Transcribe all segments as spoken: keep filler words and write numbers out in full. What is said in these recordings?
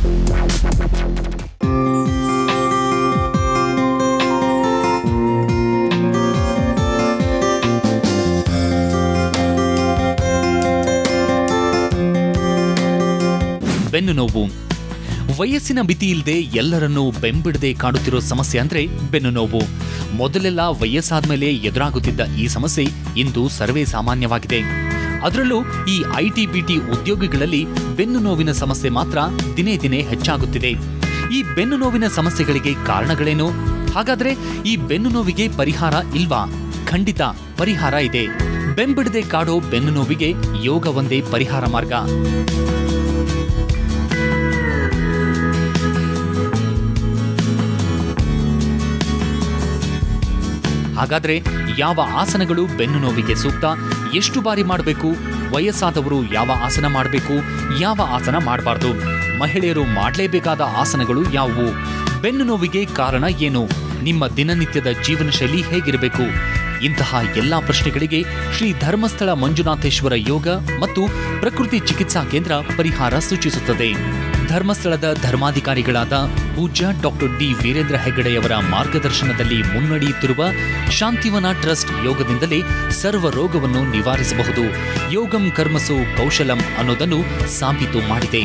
ಬೆನ್ನು ನೋವು ವಯಸ್ಸಿನ ಮಿತಿ ಇಲ್ಲದೆ ಎಲ್ಲರನ್ನೂ ಬೆಂಬಿಡದೆ ಕಾಡುತ್ತಿರೋ ಸಮಸ್ಯೆ ಅಂದ್ರೆ ಬೆನ್ನು ನೋವು. ಮೊದಲೆಲ್ಲ ವಯಸ್ಸಾದ್ಮೇಲೆ ಎದುರಾಗುತ್ತಿದ್ದ ಈ ಸಮಸ್ಯೆ ಇಂದು ಸರ್ವೇ ಸಾಮಾನ್ಯವಾಗಿದೆ. ಅದರಲ್ಲೂ ಈ ಐಟಿ ಬಿಟಿ ಉದ್ಯೋಗಿಗಳಲ್ಲಿ ಬೆನ್ನು ನೋವಿನ ಸಮಸ್ಯೆ ಮಾತ್ರ ದಿನೇ ದಿನೇ ಹೆಚ್ಚಾಗುತ್ತಿದೆ. ಈ ಬೆನ್ನು ನೋವಿನ ಸಮಸ್ಯೆಗಳಿಗೆ ಕಾರಣಗಳೇನು? ಹಾಗಾದ್ರೆ ಈ ಬೆನ್ನು ನೋವಿಗೆ ಪರಿಹಾರ ಇಲ್ವಾ? ಖಂಡಿತ ಪರಿಹಾರ ಇದೆ. ಬೆಂಬಿಡದೆ ಕಾಡೋ ಬೆನ್ನು ನೋವಿಗೆ ಯೋಗ ಒಂದೇ ಪರಿಹಾರ ಮಾರ್ಗ. ಹಾಗಾದ್ರೆ ಯಾವ ಆಸನಗಳು ಬೆನ್ನು ನೋವಿಗೆ ಸೂಕ್ತ? ಎಷ್ಟು ಬಾರಿ ಮಾಡಬೇಕು? ವಯಸ್ಸಾದವರು ಯಾವ ಆಸನ ಮಾಡಬೇಕು, ಯಾವ ಆಸನ ಮಾಡಬಾರ್ದು? ಮಹಿಳೆಯರು ಮಾಡಲೇಬೇಕಾದ ಆಸನಗಳು ಯಾವುವು? ಬೆನ್ನು ನೋವಿಗೆ ಕಾರಣ ಏನು? ನಿಮ್ಮ ದಿನನಿತ್ಯದ ಜೀವನ ಶೈಲಿ ಹೇಗಿರಬೇಕು? ಇಂತಹ ಎಲ್ಲಾ ಪ್ರಶ್ನೆಗಳಿಗೆ ಶ್ರೀ ಧರ್ಮಸ್ಥಳ ಮಂಜುನಾಥೇಶ್ವರ ಯೋಗ ಮತ್ತು ಪ್ರಕೃತಿ ಚಿಕಿತ್ಸಾ ಕೇಂದ್ರ ಪರಿಹಾರ ಸೂಚಿಸುತ್ತದೆ. ಧರ್ಮಸ್ಥಳದ ಧರ್ಮಾಧಿಕಾರಿಗಳಾದ ಪೂಜ್ಯ ಡಾಕ್ಟರ್ ಡಿ ವೀರೇಂದ್ರ ಹೆಗ್ಗಡೆಯವರ ಮಾರ್ಗದರ್ಶನದಲ್ಲಿ ಮುನ್ನಡೆಯುತ್ತಿರುವ ಶಾಂತಿವನ ಟ್ರಸ್ಟ್ ಯೋಗದಿಂದಲೇ ಸರ್ವ ರೋಗವನ್ನು ನಿವಾರಿಸಬಹುದು. ಯೋಗಂ ಕರ್ಮಸು ಕೌಶಲಂ ಅನ್ನೋದನ್ನು ಸಾಬೀತು ಮಾಡಿದೆ.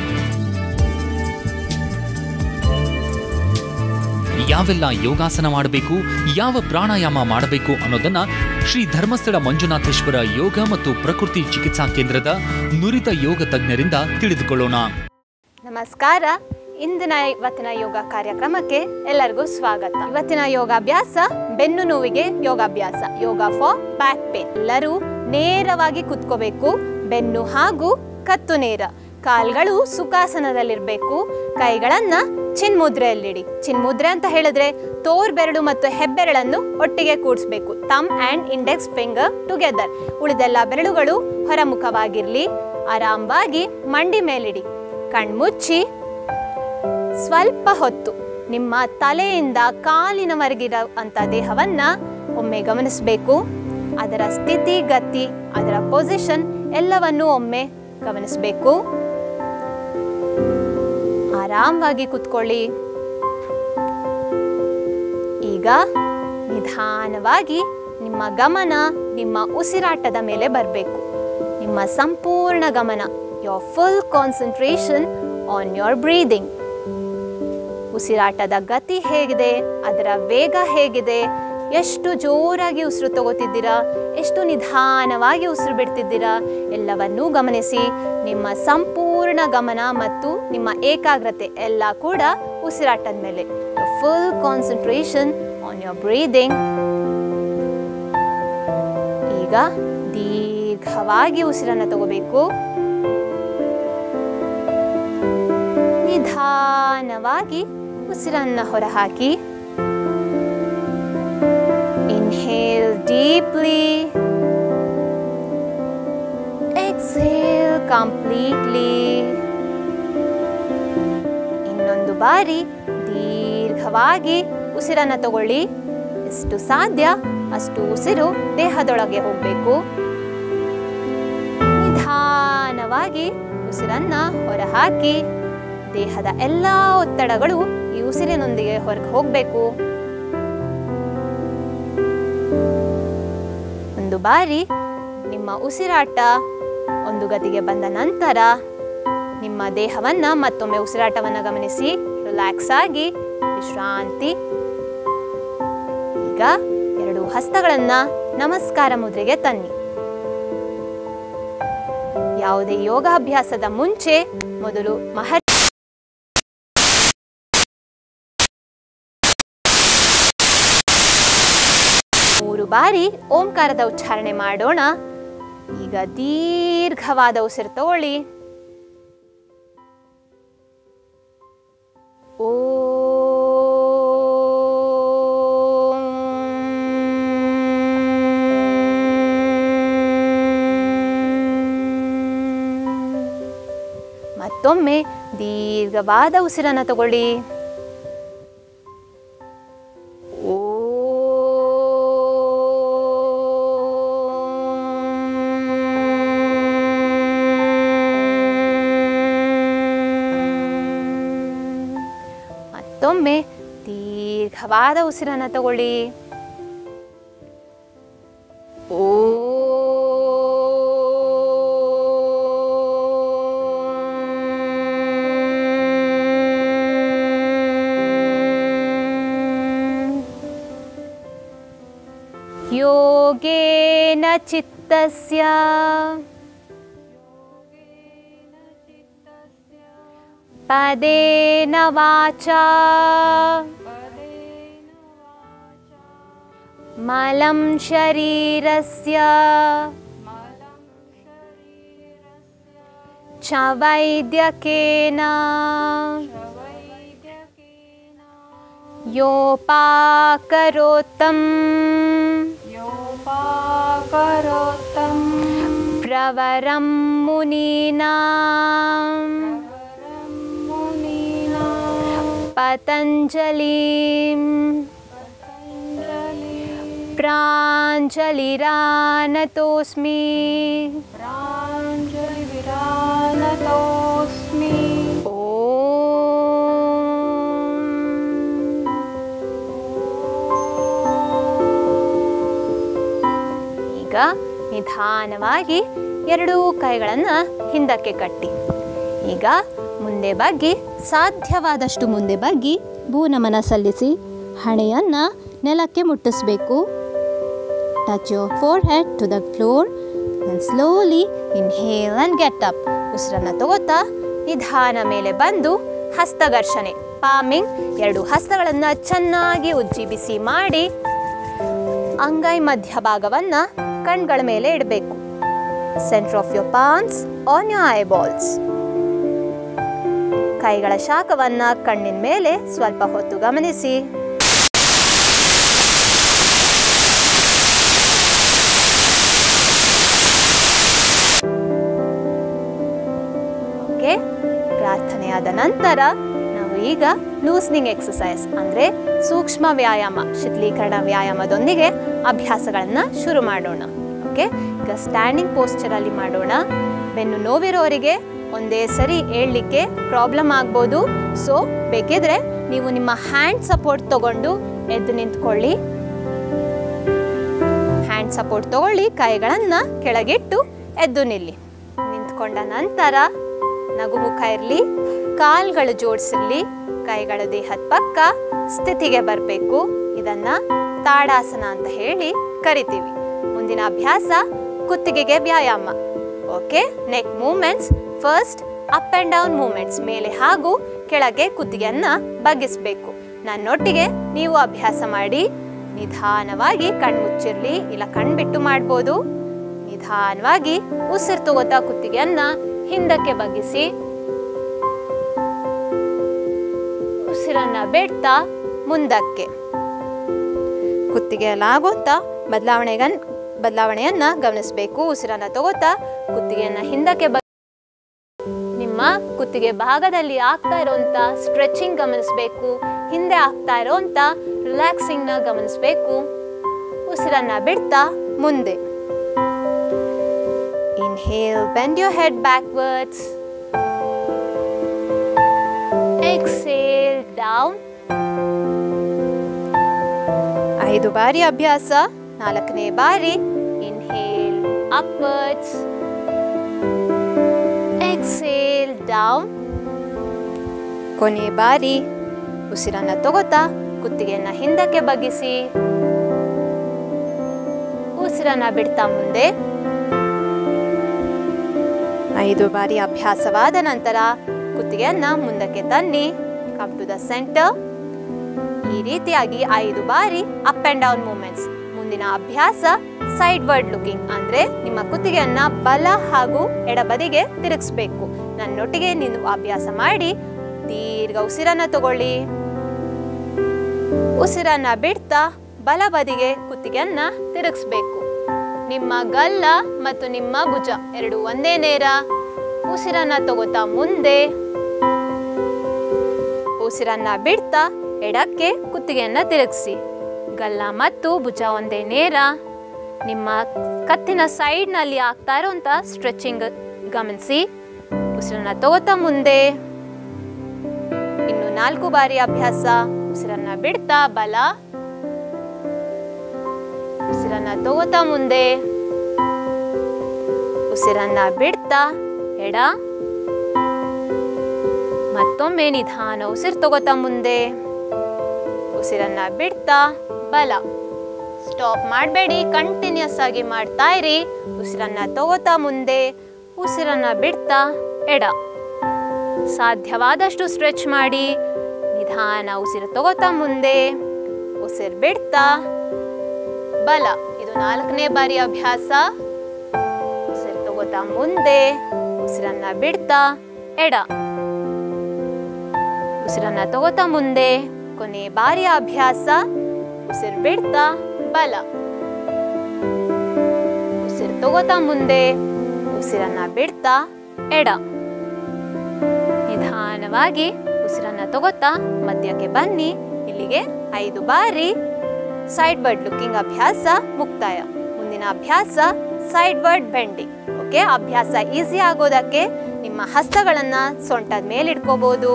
ಯಾವೆಲ್ಲ ಯೋಗಾಸನ ಮಾಡಬೇಕು, ಯಾವ ಪ್ರಾಣಾಯಾಮ ಮಾಡಬೇಕು ಅನ್ನೋದನ್ನ ಶ್ರೀ ಧರ್ಮಸ್ಥಳ ಮಂಜುನಾಥೇಶ್ವರ ಯೋಗ ಮತ್ತು ಪ್ರಕೃತಿ ಚಿಕಿತ್ಸಾ ಕೇಂದ್ರದ ನುರಿತ ಯೋಗ ತಜ್ಞರಿಂದ ತಿಳಿದುಕೊಳ್ಳೋಣ. ನಮಸ್ಕಾರ. ಇಂದಿನ ಇವತ್ತಿನ ಯೋಗ ಕಾರ್ಯಕ್ರಮಕ್ಕೆ ಎಲ್ಲರಿಗೂ ಸ್ವಾಗತ. ಇವತ್ತಿನ ಯೋಗಾಭ್ಯಾಸ ಬೆನ್ನು ನೋವಿಗೆ ಯೋಗಾಭ್ಯಾಸ, ಯೋಗ ಫಾರ್ ಬ್ಯಾಕ್ ಪೇನ್. ಎಲ್ಲರೂ ನೇರವಾಗಿ ಕುತ್ಕೋಬೇಕು. ಬೆನ್ನು ಹಾಗೂ ಕತ್ತು ನೇರ, ಕಾಲ್ಗಳು ಸುಖಾಸನದಲ್ಲಿರಬೇಕು. ಕೈಗಳನ್ನ ಚಿನ್ಮುದ್ರೆಯಲ್ಲಿಡಿ. ಚಿನ್ಮುದ್ರೆ ಅಂತ ಹೇಳಿದ್ರೆ ತೋರ್ ಬೆರಳು ಮತ್ತು ಹೆಬ್ಬೆರಳನ್ನು ಒಟ್ಟಿಗೆ ಕೂಡಿಸ್ಬೇಕು. Thumb and index finger together. ಉಳಿದೆಲ್ಲ ಬೆರಳುಗಳು ಹೊರಮುಖವಾಗಿರ್ಲಿ. ಆರಾಮವಾಗಿ ಮಂಡಿ ಮೇಲಿಡಿ. ಕಣ್ಮುಚ್ಚಿ ಸ್ವಲ್ಪ ಹೊತ್ತು ನಿಮ್ಮ ತಲೆಯಿಂದ ಕಾಲಿನವರೆಗಿರೋ ಅಂತ ದೇಹವನ್ನ ಒಮ್ಮೆ ಗಮನಿಸಬೇಕು. ಅದರ ಸ್ಥಿತಿ ಗತಿ, ಅದರ ಪೊಸಿಷನ್ ಎಲ್ಲವನ್ನೂ ಒಮ್ಮೆ ಗಮನಿಸಬೇಕು. ಆರಾಮವಾಗಿ ಕುತ್ಕೊಳ್ಳಿ. ಈಗ ನಿಧಾನವಾಗಿ ನಿಮ್ಮ ಗಮನ ನಿಮ್ಮ ಉಸಿರಾಟದ ಮೇಲೆ ಬರಬೇಕು. ನಿಮ್ಮ ಸಂಪೂರ್ಣ ಗಮನ, your full concentration on your breathing. ಉಸಿರಾಟದ ಗತಿ ಹೇಗಿದೆ, ಅದರ ವೇಗ ಹೇಗಿದೆ, ಎಷ್ಟು ಜೋರಾಗಿ ಉಸಿರು ತಗೋತಿದ್ದೀರಾ, ಎಷ್ಟು ನಿಧಾನವಾಗಿ ಉಸಿರು ಬಿಡ್ತಿದ್ದೀರಾ ಎಲ್ಲವನ್ನೂ ಗಮನಿಸಿ. ನಿಮ್ಮ ಸಂಪೂರ್ಣ ಗಮನ ಮತ್ತು ನಿಮ್ಮ ಏಕಾಗ್ರತೆ ಎಲ್ಲ ಕೂಡ ಉಸಿರಾಟದ ಮೇಲೆ. Full concentration on your breathing. ಈಗ ದೀರ್ಘವಾಗಿ ಉಸಿರನ್ನು ತಗೋಬೇಕು. ನಿಧಾನವಾಗಿ ಉಸಿರನ್ನು ಹೊರಹಾಕಿ. Inhale deeply. Exhale completely. ಇನ್ನೊಂದು ಬಾರಿ ದೀರ್ಘವಾಗಿ ಉಸಿರನ್ನು ತಗೊಳ್ಳಿ. ಎಷ್ಟು ಸಾಧ್ಯ ಅಷ್ಟು ಉಸಿರು ದೇಹದೊಳಗೆ ಹೋಗಬೇಕು. ನಿಧಾನವಾಗಿ ಉಸಿರನ್ನ ಹೊರಹಾಕಿ. ದೇಹದ ಎಲ್ಲ ಒತ್ತಡಗಳು ಈ ಉಸಿರಿನೊಂದಿಗೆ ಹೊರಗೆ ಹೋಗಬೇಕು. ಒಂದು ಬಾರಿ ನಿಮ್ಮ ಉಸಿರಾಟ ಒಂದು ಗತಿಗೆ ಬಂದ ನಂತರ ನಿಮ್ಮ ದೇಹವನ್ನ ಮತ್ತೊಮ್ಮೆ ಉಸಿರಾಟವನ್ನು ಗಮನಿಸಿ. ರಿಲ್ಯಾಕ್ಸ್ ಆಗಿ ವಿಶ್ರಾಂತಿ. ಈಗ ಎರಡು ಹಸ್ತಗಳನ್ನ ನಮಸ್ಕಾರ ಮುದ್ರೆಗೆ ತನ್ನಿ. ಯಾವುದೇ ಯೋಗಾಭ್ಯಾಸದ ಮುಂಚೆ ಮೊದಲು ಮಹ ಮೂರು ಬಾರಿ ಓಂಕಾರದ ಉಚ್ಚಾರಣೆ ಮಾಡೋಣ. ಈಗ ದೀರ್ಘವಾದ ಉಸಿರು ತಗೊಳ್ಳಿ. ಓ ಮತ್ತೊಮ್ಮೆ ದೀರ್ಘವಾದ ಉಸಿರನ್ನು ತಗೊಳ್ಳಿ. ಮತ್ತೊಮ್ಮೆ ದೀರ್ಘವಾದ ಉಸಿರನ್ನು ತಗೊಳ್ಳಿ. ಓ ಯೋಗೇನ ಚಿತ್ತಸ್ಯ ಪದೇನ ವಾಚಾ ಮಲಂ ಶರೀರಸ್ಯ ಚ ವೈದ್ಯಕೇನ ಯೋಪಾಕರೋತ್ತಂ ಯೋಪಾಕರೋತ್ತಂ ಪ್ರವರಂ ಮುನೀನಾಂ ಪತಂಜಲಿಂ ಪ್ರಾಂಜಲಿರಾನತೋಸ್ಮಿ ಪ್ರಾಂಜಲಿರಾನತೋಸ್ಮಿ. ಈಗ ನಿಧಾನವಾಗಿ ಎರಡೂ ಕೈಗಳನ್ನು ಹಿಂದಕ್ಕೆ ಕಟ್ಟಿ. ಈಗ ಮುಂದೆ ಬಗ್ಗಿ, ಸಾಧ್ಯವಾದಷ್ಟು ಮುಂದೆ ಬಗ್ಗಿ ಭೂನಮನ ಸಲ್ಲಿಸಿ ಹಣೆಯನ್ನು ನೆಲಕ್ಕೆ ಮುಟ್ಟಿಸಬೇಕು. Touch your forehead to the floor and slowly inhale and get up. ಉಸಿರನ್ನು ತಗೋತಾ ನಿಧಾನ ಮೇಲೆ ಬಂದು ಹಸ್ತಘರ್ಷಣೆ, ಪಾಮಿಂಗ್. ಎರಡು ಹಸ್ತಗಳನ್ನು ಚೆನ್ನಾಗಿ ಉಜ್ಜಿ ಬಿಸಿ ಮಾಡಿ ಅಂಗೈ ಮಧ್ಯಭಾಗವನ್ನು ಕಣ್ಗಳ ಮೇಲೆ ಇಡಬೇಕು. Centre of your palms on your eyeballs. ಕೈಗಳ ಶಾಖವನ್ನು ಕಣ್ಣಿನ ಮೇಲೆ ಸ್ವಲ್ಪ ಹೊತ್ತು ಗಮನಿಸಿ. ಓಕೆ, ಪ್ರಾರ್ಥನೆಯಾದ ನಂತರ ನಾವು ಈಗ ಲೂಸ್ನಿಂಗ್ ಎಕ್ಸಸೈಸ್ ಅಂದರೆ ಸೂಕ್ಷ್ಮ ವ್ಯಾಯಾಮ, ಶಿಥಿಲೀಕರಣ ವ್ಯಾಯಾಮದೊಂದಿಗೆ ಅಭ್ಯಾಸಗಳನ್ನು ಶುರು ಮಾಡೋಣ. ಓಕೆ, ಈಗ ಸ್ಟ್ಯಾಂಡಿಂಗ್ ಪೋಸ್ಚರಲ್ಲಿ ಮಾಡೋಣ. ಬೆನ್ನು ನೋವಿರೋರಿಗೆ ಒಂದೇ ಸರಿ ಏಳಲಿಕ್ಕೆ ಪ್ರಾಬ್ಲಮ್ ಆಗ್ಬೋದು. ಸೊ ಬೇಕಿದ್ರೆ ನೀವು ನಿಮ್ಮ ಹ್ಯಾಂಡ್ ಸಪೋರ್ಟ್ ತಗೊಂಡು ಎದ್ದು ನಿಂತ್ಕೊಳ್ಳಿ. ಹ್ಯಾಂಡ್ ಸಪೋರ್ಟ್ ತಗೊಳ್ಳಿ, ಕೈಗಳನ್ನು ಕೆಳಗಿಟ್ಟು ಎದ್ದು ನಿಲ್ಲಿ. ನಿಂತ್ಕೊಂಡ ನಂತರ ನಗುಮುಖ ಇರಲಿ, ಕಾಲ್ಗಳು ಜೋಡಿಸಿರಲಿ, ಕೈಗಳ ದೇಹದ ಪಕ್ಕ ಸ್ಥಿತಿಗೆ ಬರಬೇಕು. ಇದನ್ನು ತಾಡಾಸನ ಅಂತ ಹೇಳಿ ಕರಿತೀವಿ. ಮುಂದಿನ ಅಭ್ಯಾಸ ಕುತ್ತಿಗೆಗೆ ವ್ಯಾಯಾಮ. Okay, neck movements. First up and down movements, ಮೇಲೆ ಹಾಗೂ ಕೆಳಗೆ ಕುತ್ತಿಗೆಯನ್ನು ಬಗ್ಗಿಸಬೇಕು. ನನ್ನೊಟ್ಟಿಗೆ ನೀವು ಅಭ್ಯಾಸ ಮಾಡಿ. ನಿಧಾನವಾಗಿ ಕಣ್ಮುಚ್ಚಿರಲಿ, ಇಲ್ಲ ಕಣ್ಬಿಟ್ಟು ಮಾಡ್ಬೋದು. ನಿಧಾನವಾಗಿ ಉಸಿರು ತಗೋತಾ ಕುತ್ತಿಗೆಯನ್ನು ಹಿಂದಕ್ಕೆ ಬಗ್ಗಿಸಿ, ಉಸಿರನ್ನು ಬಿಡ್ತಾ ಮುಂದಕ್ಕೆ. ಕುತ್ತಿಗೆಯಲ್ಲಾಗುತ್ತಾ ಬದಲಾವಣೆಗ ಬದಲಾವಣೆಯನ್ನು ಗಮನಿಸಬೇಕು. ಉಸಿರನ್ನು ತಗೋತಾ ಕುತ್ತಿಗೆಯನ್ನು ಹಿಂದಕ್ಕೆ ಬಗ್ಗಿ ನಿಮ್ಮ ಕುತ್ತಿಗೆ ಭಾಗದಲ್ಲಿ ಆಗ್ತಾ ಇರೋಂಥ ಸ್ಟ್ರೆಚಿಂಗ್ ಗಮನಿಸಬೇಕು. ಹಿಂದೆ ಆಗ್ತಾ ಇರೋಂಥ ರಿಲ್ಯಾಕ್ಸಿಂಗ್ನ ಗಮನಿಸಬೇಕು. ಉಸಿರನ್ನು ಬಿಡ್ತಾ ಮುಂದೆ. Inhale, bend your head backwards. Exhale, down. ಐದು ಬಾರಿ ಅಭ್ಯಾಸ. ನಾಲ್ಕನೇ ಬಾರಿ inhale, upwards. Exhale, down. ಕೊನೆ ಬಾರಿ ಉಸಿರನ್ನು ತಗೋತಾ ಕುತ್ತಿಗೆಯನ್ನು ಹಿಂದಕ್ಕೆ ಬಗ್ಗಿಸಿ, ಉಸಿರನ್ನು ಬಿಡ್ತಾ ಮುಂದೆ. ಐದು ಬಾರಿ ಅಭ್ಯಾಸವಾದ ನಂತರ ಕುತ್ತಿಗೆಯನ್ನು ಮುಂದಕ್ಕೆ ತನ್ನಿ. Come to the centre. ಈ ರೀತಿಯಾಗಿ ಐದು ಬಾರಿ ಅಪ್ ಆ್ಯಂಡ್ ಡೌನ್ ಮೂವ್ಮೆಂಟ್ಸ್. ಮುಂದಿನ ಅಭ್ಯಾಸ ಸೈಡ್ ವರ್ಡ್ ಲುಕಿಂಗ್, ಅಂದರೆ ನಿಮ್ಮ ಕುತ್ತಿಗೆಯನ್ನು ಬಲ ಹಾಗೂ ಎಡಬದಿಗೆ ತಿರುಗಿಸ್ಬೇಕು. ನನ್ನೊಟ್ಟಿಗೆ ನೀವು ಅಭ್ಯಾಸ ಮಾಡಿ. ದೀರ್ಘ ಉಸಿರನ್ನು ತಗೊಳ್ಳಿ. ಉಸಿರನ್ನು ಬಿಡ್ತಾ ಬಲ ಬದಿಗೆ ಕುತ್ತಿಗೆಯನ್ನು ತಿರುಗಿಸ್ಬೇಕು. ನಿಮ್ಮ ಗಲ್ಲ ಮತ್ತು ನಿಮ್ಮ ಭುಜ ಎರಡು ಒಂದೇ ನೇರ. ಉಸಿರನ್ನು ತಗೋತಾ ಮುಂದೆ. ಉಸಿರನ್ನು ಬಿಡ್ತಾ ಎಡಕ್ಕೆ ಕುತ್ತಿಗೆಯನ್ನು ತಿರುಗಿಸಿ. ಗಲ್ಲ ಮತ್ತು ಭುಜ ಒಂದೇ ನೇರ. ನಿಮ್ಮ ಕತ್ತಿನ ಸೈಡ್ನಲ್ಲಿ ಆಗ್ತಾ ಇರುವಂಥ ಸ್ಟ್ರೆಚಿಂಗ್ ಗಮನಿಸಿ. ಉಸಿರನ್ನು ತಗೋತಾ ಮುಂದೆ. ಇನ್ನು ನಾಲ್ಕು ಬಾರಿ ಅಭ್ಯಾಸ. ಉಸಿರನ್ನ ಬಿಡ್ತಾ ಬಲ, ಉಸಿರನ್ನ ತಗೋತಾ ಮುಂದೆ, ಉಸಿರನ್ನ ಬಿಡ್ತಾ ಎಡ, ಮತ್ತೊಮ್ಮೆ ನಿಧಾನ ಉಸಿರು ತಗೋತಾ ಮುಂದೆ, ಉಸಿರನ್ನ ಬಿಡ್ತಾ ಬಲ. ಸ್ಟಾಪ್ ಮಾಡಬೇಡಿ, ಕಂಟಿನ್ಯೂಸ್ ಆಗಿ ಮಾಡ್ತಾ ಇರಿ. ಉಸಿರನ್ನ ತಗೋತಾ ಮುಂದೆ, ಉಸಿರನ್ನ ಬಿಡ್ತಾ ಎಡ. ಸಾಧ್ಯವಾದಷ್ಟು ಸ್ಟ್ರೆಚ್ ಮಾಡಿ. ನಿಧಾನ ಉಸಿರು ತಗೋತಾ ಮುಂದೆ, ಉಸಿರು ಬಿಡ್ತಾ ಬಲ. ಇದು ನಾಲ್ಕನೇ ಬಾರಿ ಅಭ್ಯಾಸ. ಉಸಿರು ತಗೋತಾ ಮುಂದೆ, ಉಸಿರನ್ನ ಬಿಡ್ತಾ ಎಡ, ಉಸಿರನ್ನ ತಗೋತಾ ಮುಂದೆ. ಕೊನೆ ಬಾರಿ ಅಭ್ಯಾಸ. ಉಸಿರು ಬಿಡ್ತಾ ಬಲ, ಉಸಿರು ತಗೋತಾ ಮುಂದೆ, ಉಸಿರನ್ನ ಬಿಡ್ತಾ ಎಡ. ನಿಧಾನವಾಗಿ ಉಸಿರನ್ನ ತಗೋತಾ ಮಧ್ಯಕ್ಕೆ ಬನ್ನಿ. ಇಲ್ಲಿಗೆ ಐದು ಬಾರಿ ಸೈಡ್ ವರ್ಡ್ ಲುಕಿಂಗ್ ಅಭ್ಯಾಸ ಮುಕ್ತಾಯ. ಮುಂದಿನ ಅಭ್ಯಾಸ ಸೈಡ್ ವರ್ಡ್ ಬೆಂಡಿಂಗ್. ಓಕೆ, ಅಭ್ಯಾಸ ಈಸಿ ಆಗೋದಕ್ಕೆ ನಿಮ್ಮ ಹಸ್ತಗಳನ್ನ ಸೊಂಟದ ಮೇಲೆ ಇಟ್ಕೋಬಹುದು.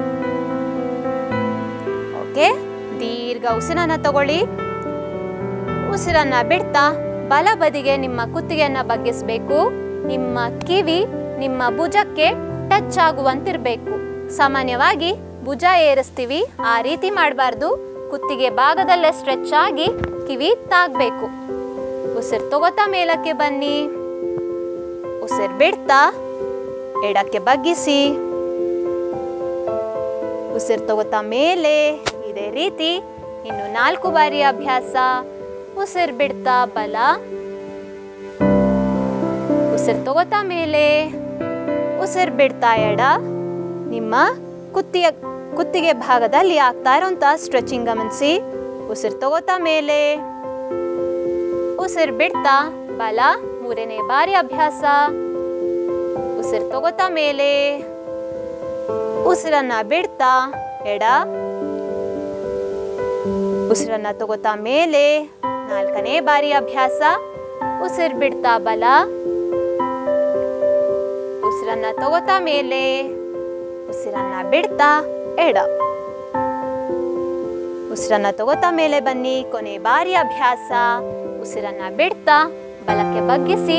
ಓಕೆ, ದೀರ್ಘ ಉಸಿರನ್ನ ತಗೊಳ್ಳಿ. ಉಸಿರನ್ನ ಬಿಡ್ತಾ ಬಲ ಬದಿಗೆ ನಿಮ್ಮ ಕುತ್ತಿಗೆಯನ್ನ ಬಗ್ಗಿಸಬೇಕು. ನಿಮ್ಮ ಕಿವಿ ನಿಮ್ಮ ಭುಜಕ್ಕೆ ಟಚ್ ಆಗುವಂತಿರಬೇಕು. ಸಾಮಾನ್ಯವಾಗಿ ಭುಜ ಏರಿಸ್ತೀವಿ, ಆ ರೀತಿ ಮಾಡಬಾರ್ದು. ಕುತ್ತಿಗೆ ಭಾಗದಲ್ಲೇ ಸ್ಟ್ರೆಚ್ ಆಗಿ ಕಿವಿ ತಾಗಬೇಕು. ಉಸಿರು ತಗೋತಾ ಮೇಲಕ್ಕೆ ಬನ್ನಿ, ಉಸಿರು ಬಿಡ್ತಾ ಎಡಕ್ಕೆ ಬಗ್ಗಿಸಿ, ಉಸಿರು ತಗೋತಾ ಮೇಲೆ. ಇದೇ ರೀತಿ ಇನ್ನು ನಾಲ್ಕು ಬಾರಿ ಅಭ್ಯಾಸ. ಉಸಿರು ಬಿಡ್ತಾ ಬಲ, ಉಸಿರು ತಗೋತಾ ಮೇಲೆ, ಉಸಿರು ಬಿಡ್ತಾ ಎಡ. ನಿಮ್ಮ ಕುತ್ತಿಗೆ ಕುತ್ತಿಗೆ ಭಾಗದಲ್ಲಿ ಆಗ್ತಾ ಇರೋಂಥ ಸ್ಟ್ರೆಚಿಂಗ್ ಗಮನಿಸಿ. ಉಸಿರು ತಗೋತಾ ಮೇಲೆ, ಉಸಿರು ಬಿಡ್ತಾ ಬಲ. ಮೂರನೇ ಬಾರಿ ಅಭ್ಯಾಸ. ಉಸಿರು ತಗೋತಾ ಮೇಲೆ, ಉಸಿರನ್ನ ಬಿಡ್ತಾ ಎಡ, ಉಸಿರನ್ನ ತಗೋತಾ ಮೇಲೆ. ನಾಲ್ಕನೇ ಬಾರಿ ಅಭ್ಯಾಸ. ಉಸಿರು ಬಿಡ್ತಾ ಬಲ, ಉಸಿರನ್ನ ತಗೋತಾ ಮೇಲೆ, ಉಸಿರನ್ನ ಬಿಡ್ತಾ ಎಡ, ಉಸಿರನ್ನ ತಗೋತಾ ಮೇಲೆ ಬನ್ನಿ. ಕೊನೆ ಬಾರಿ ಅಭ್ಯಾಸ. ಉಸಿರನ್ನ ಬಿಡ್ತಾ ಬಲಕ್ಕೆ ಬಗ್ಗಿಸಿ,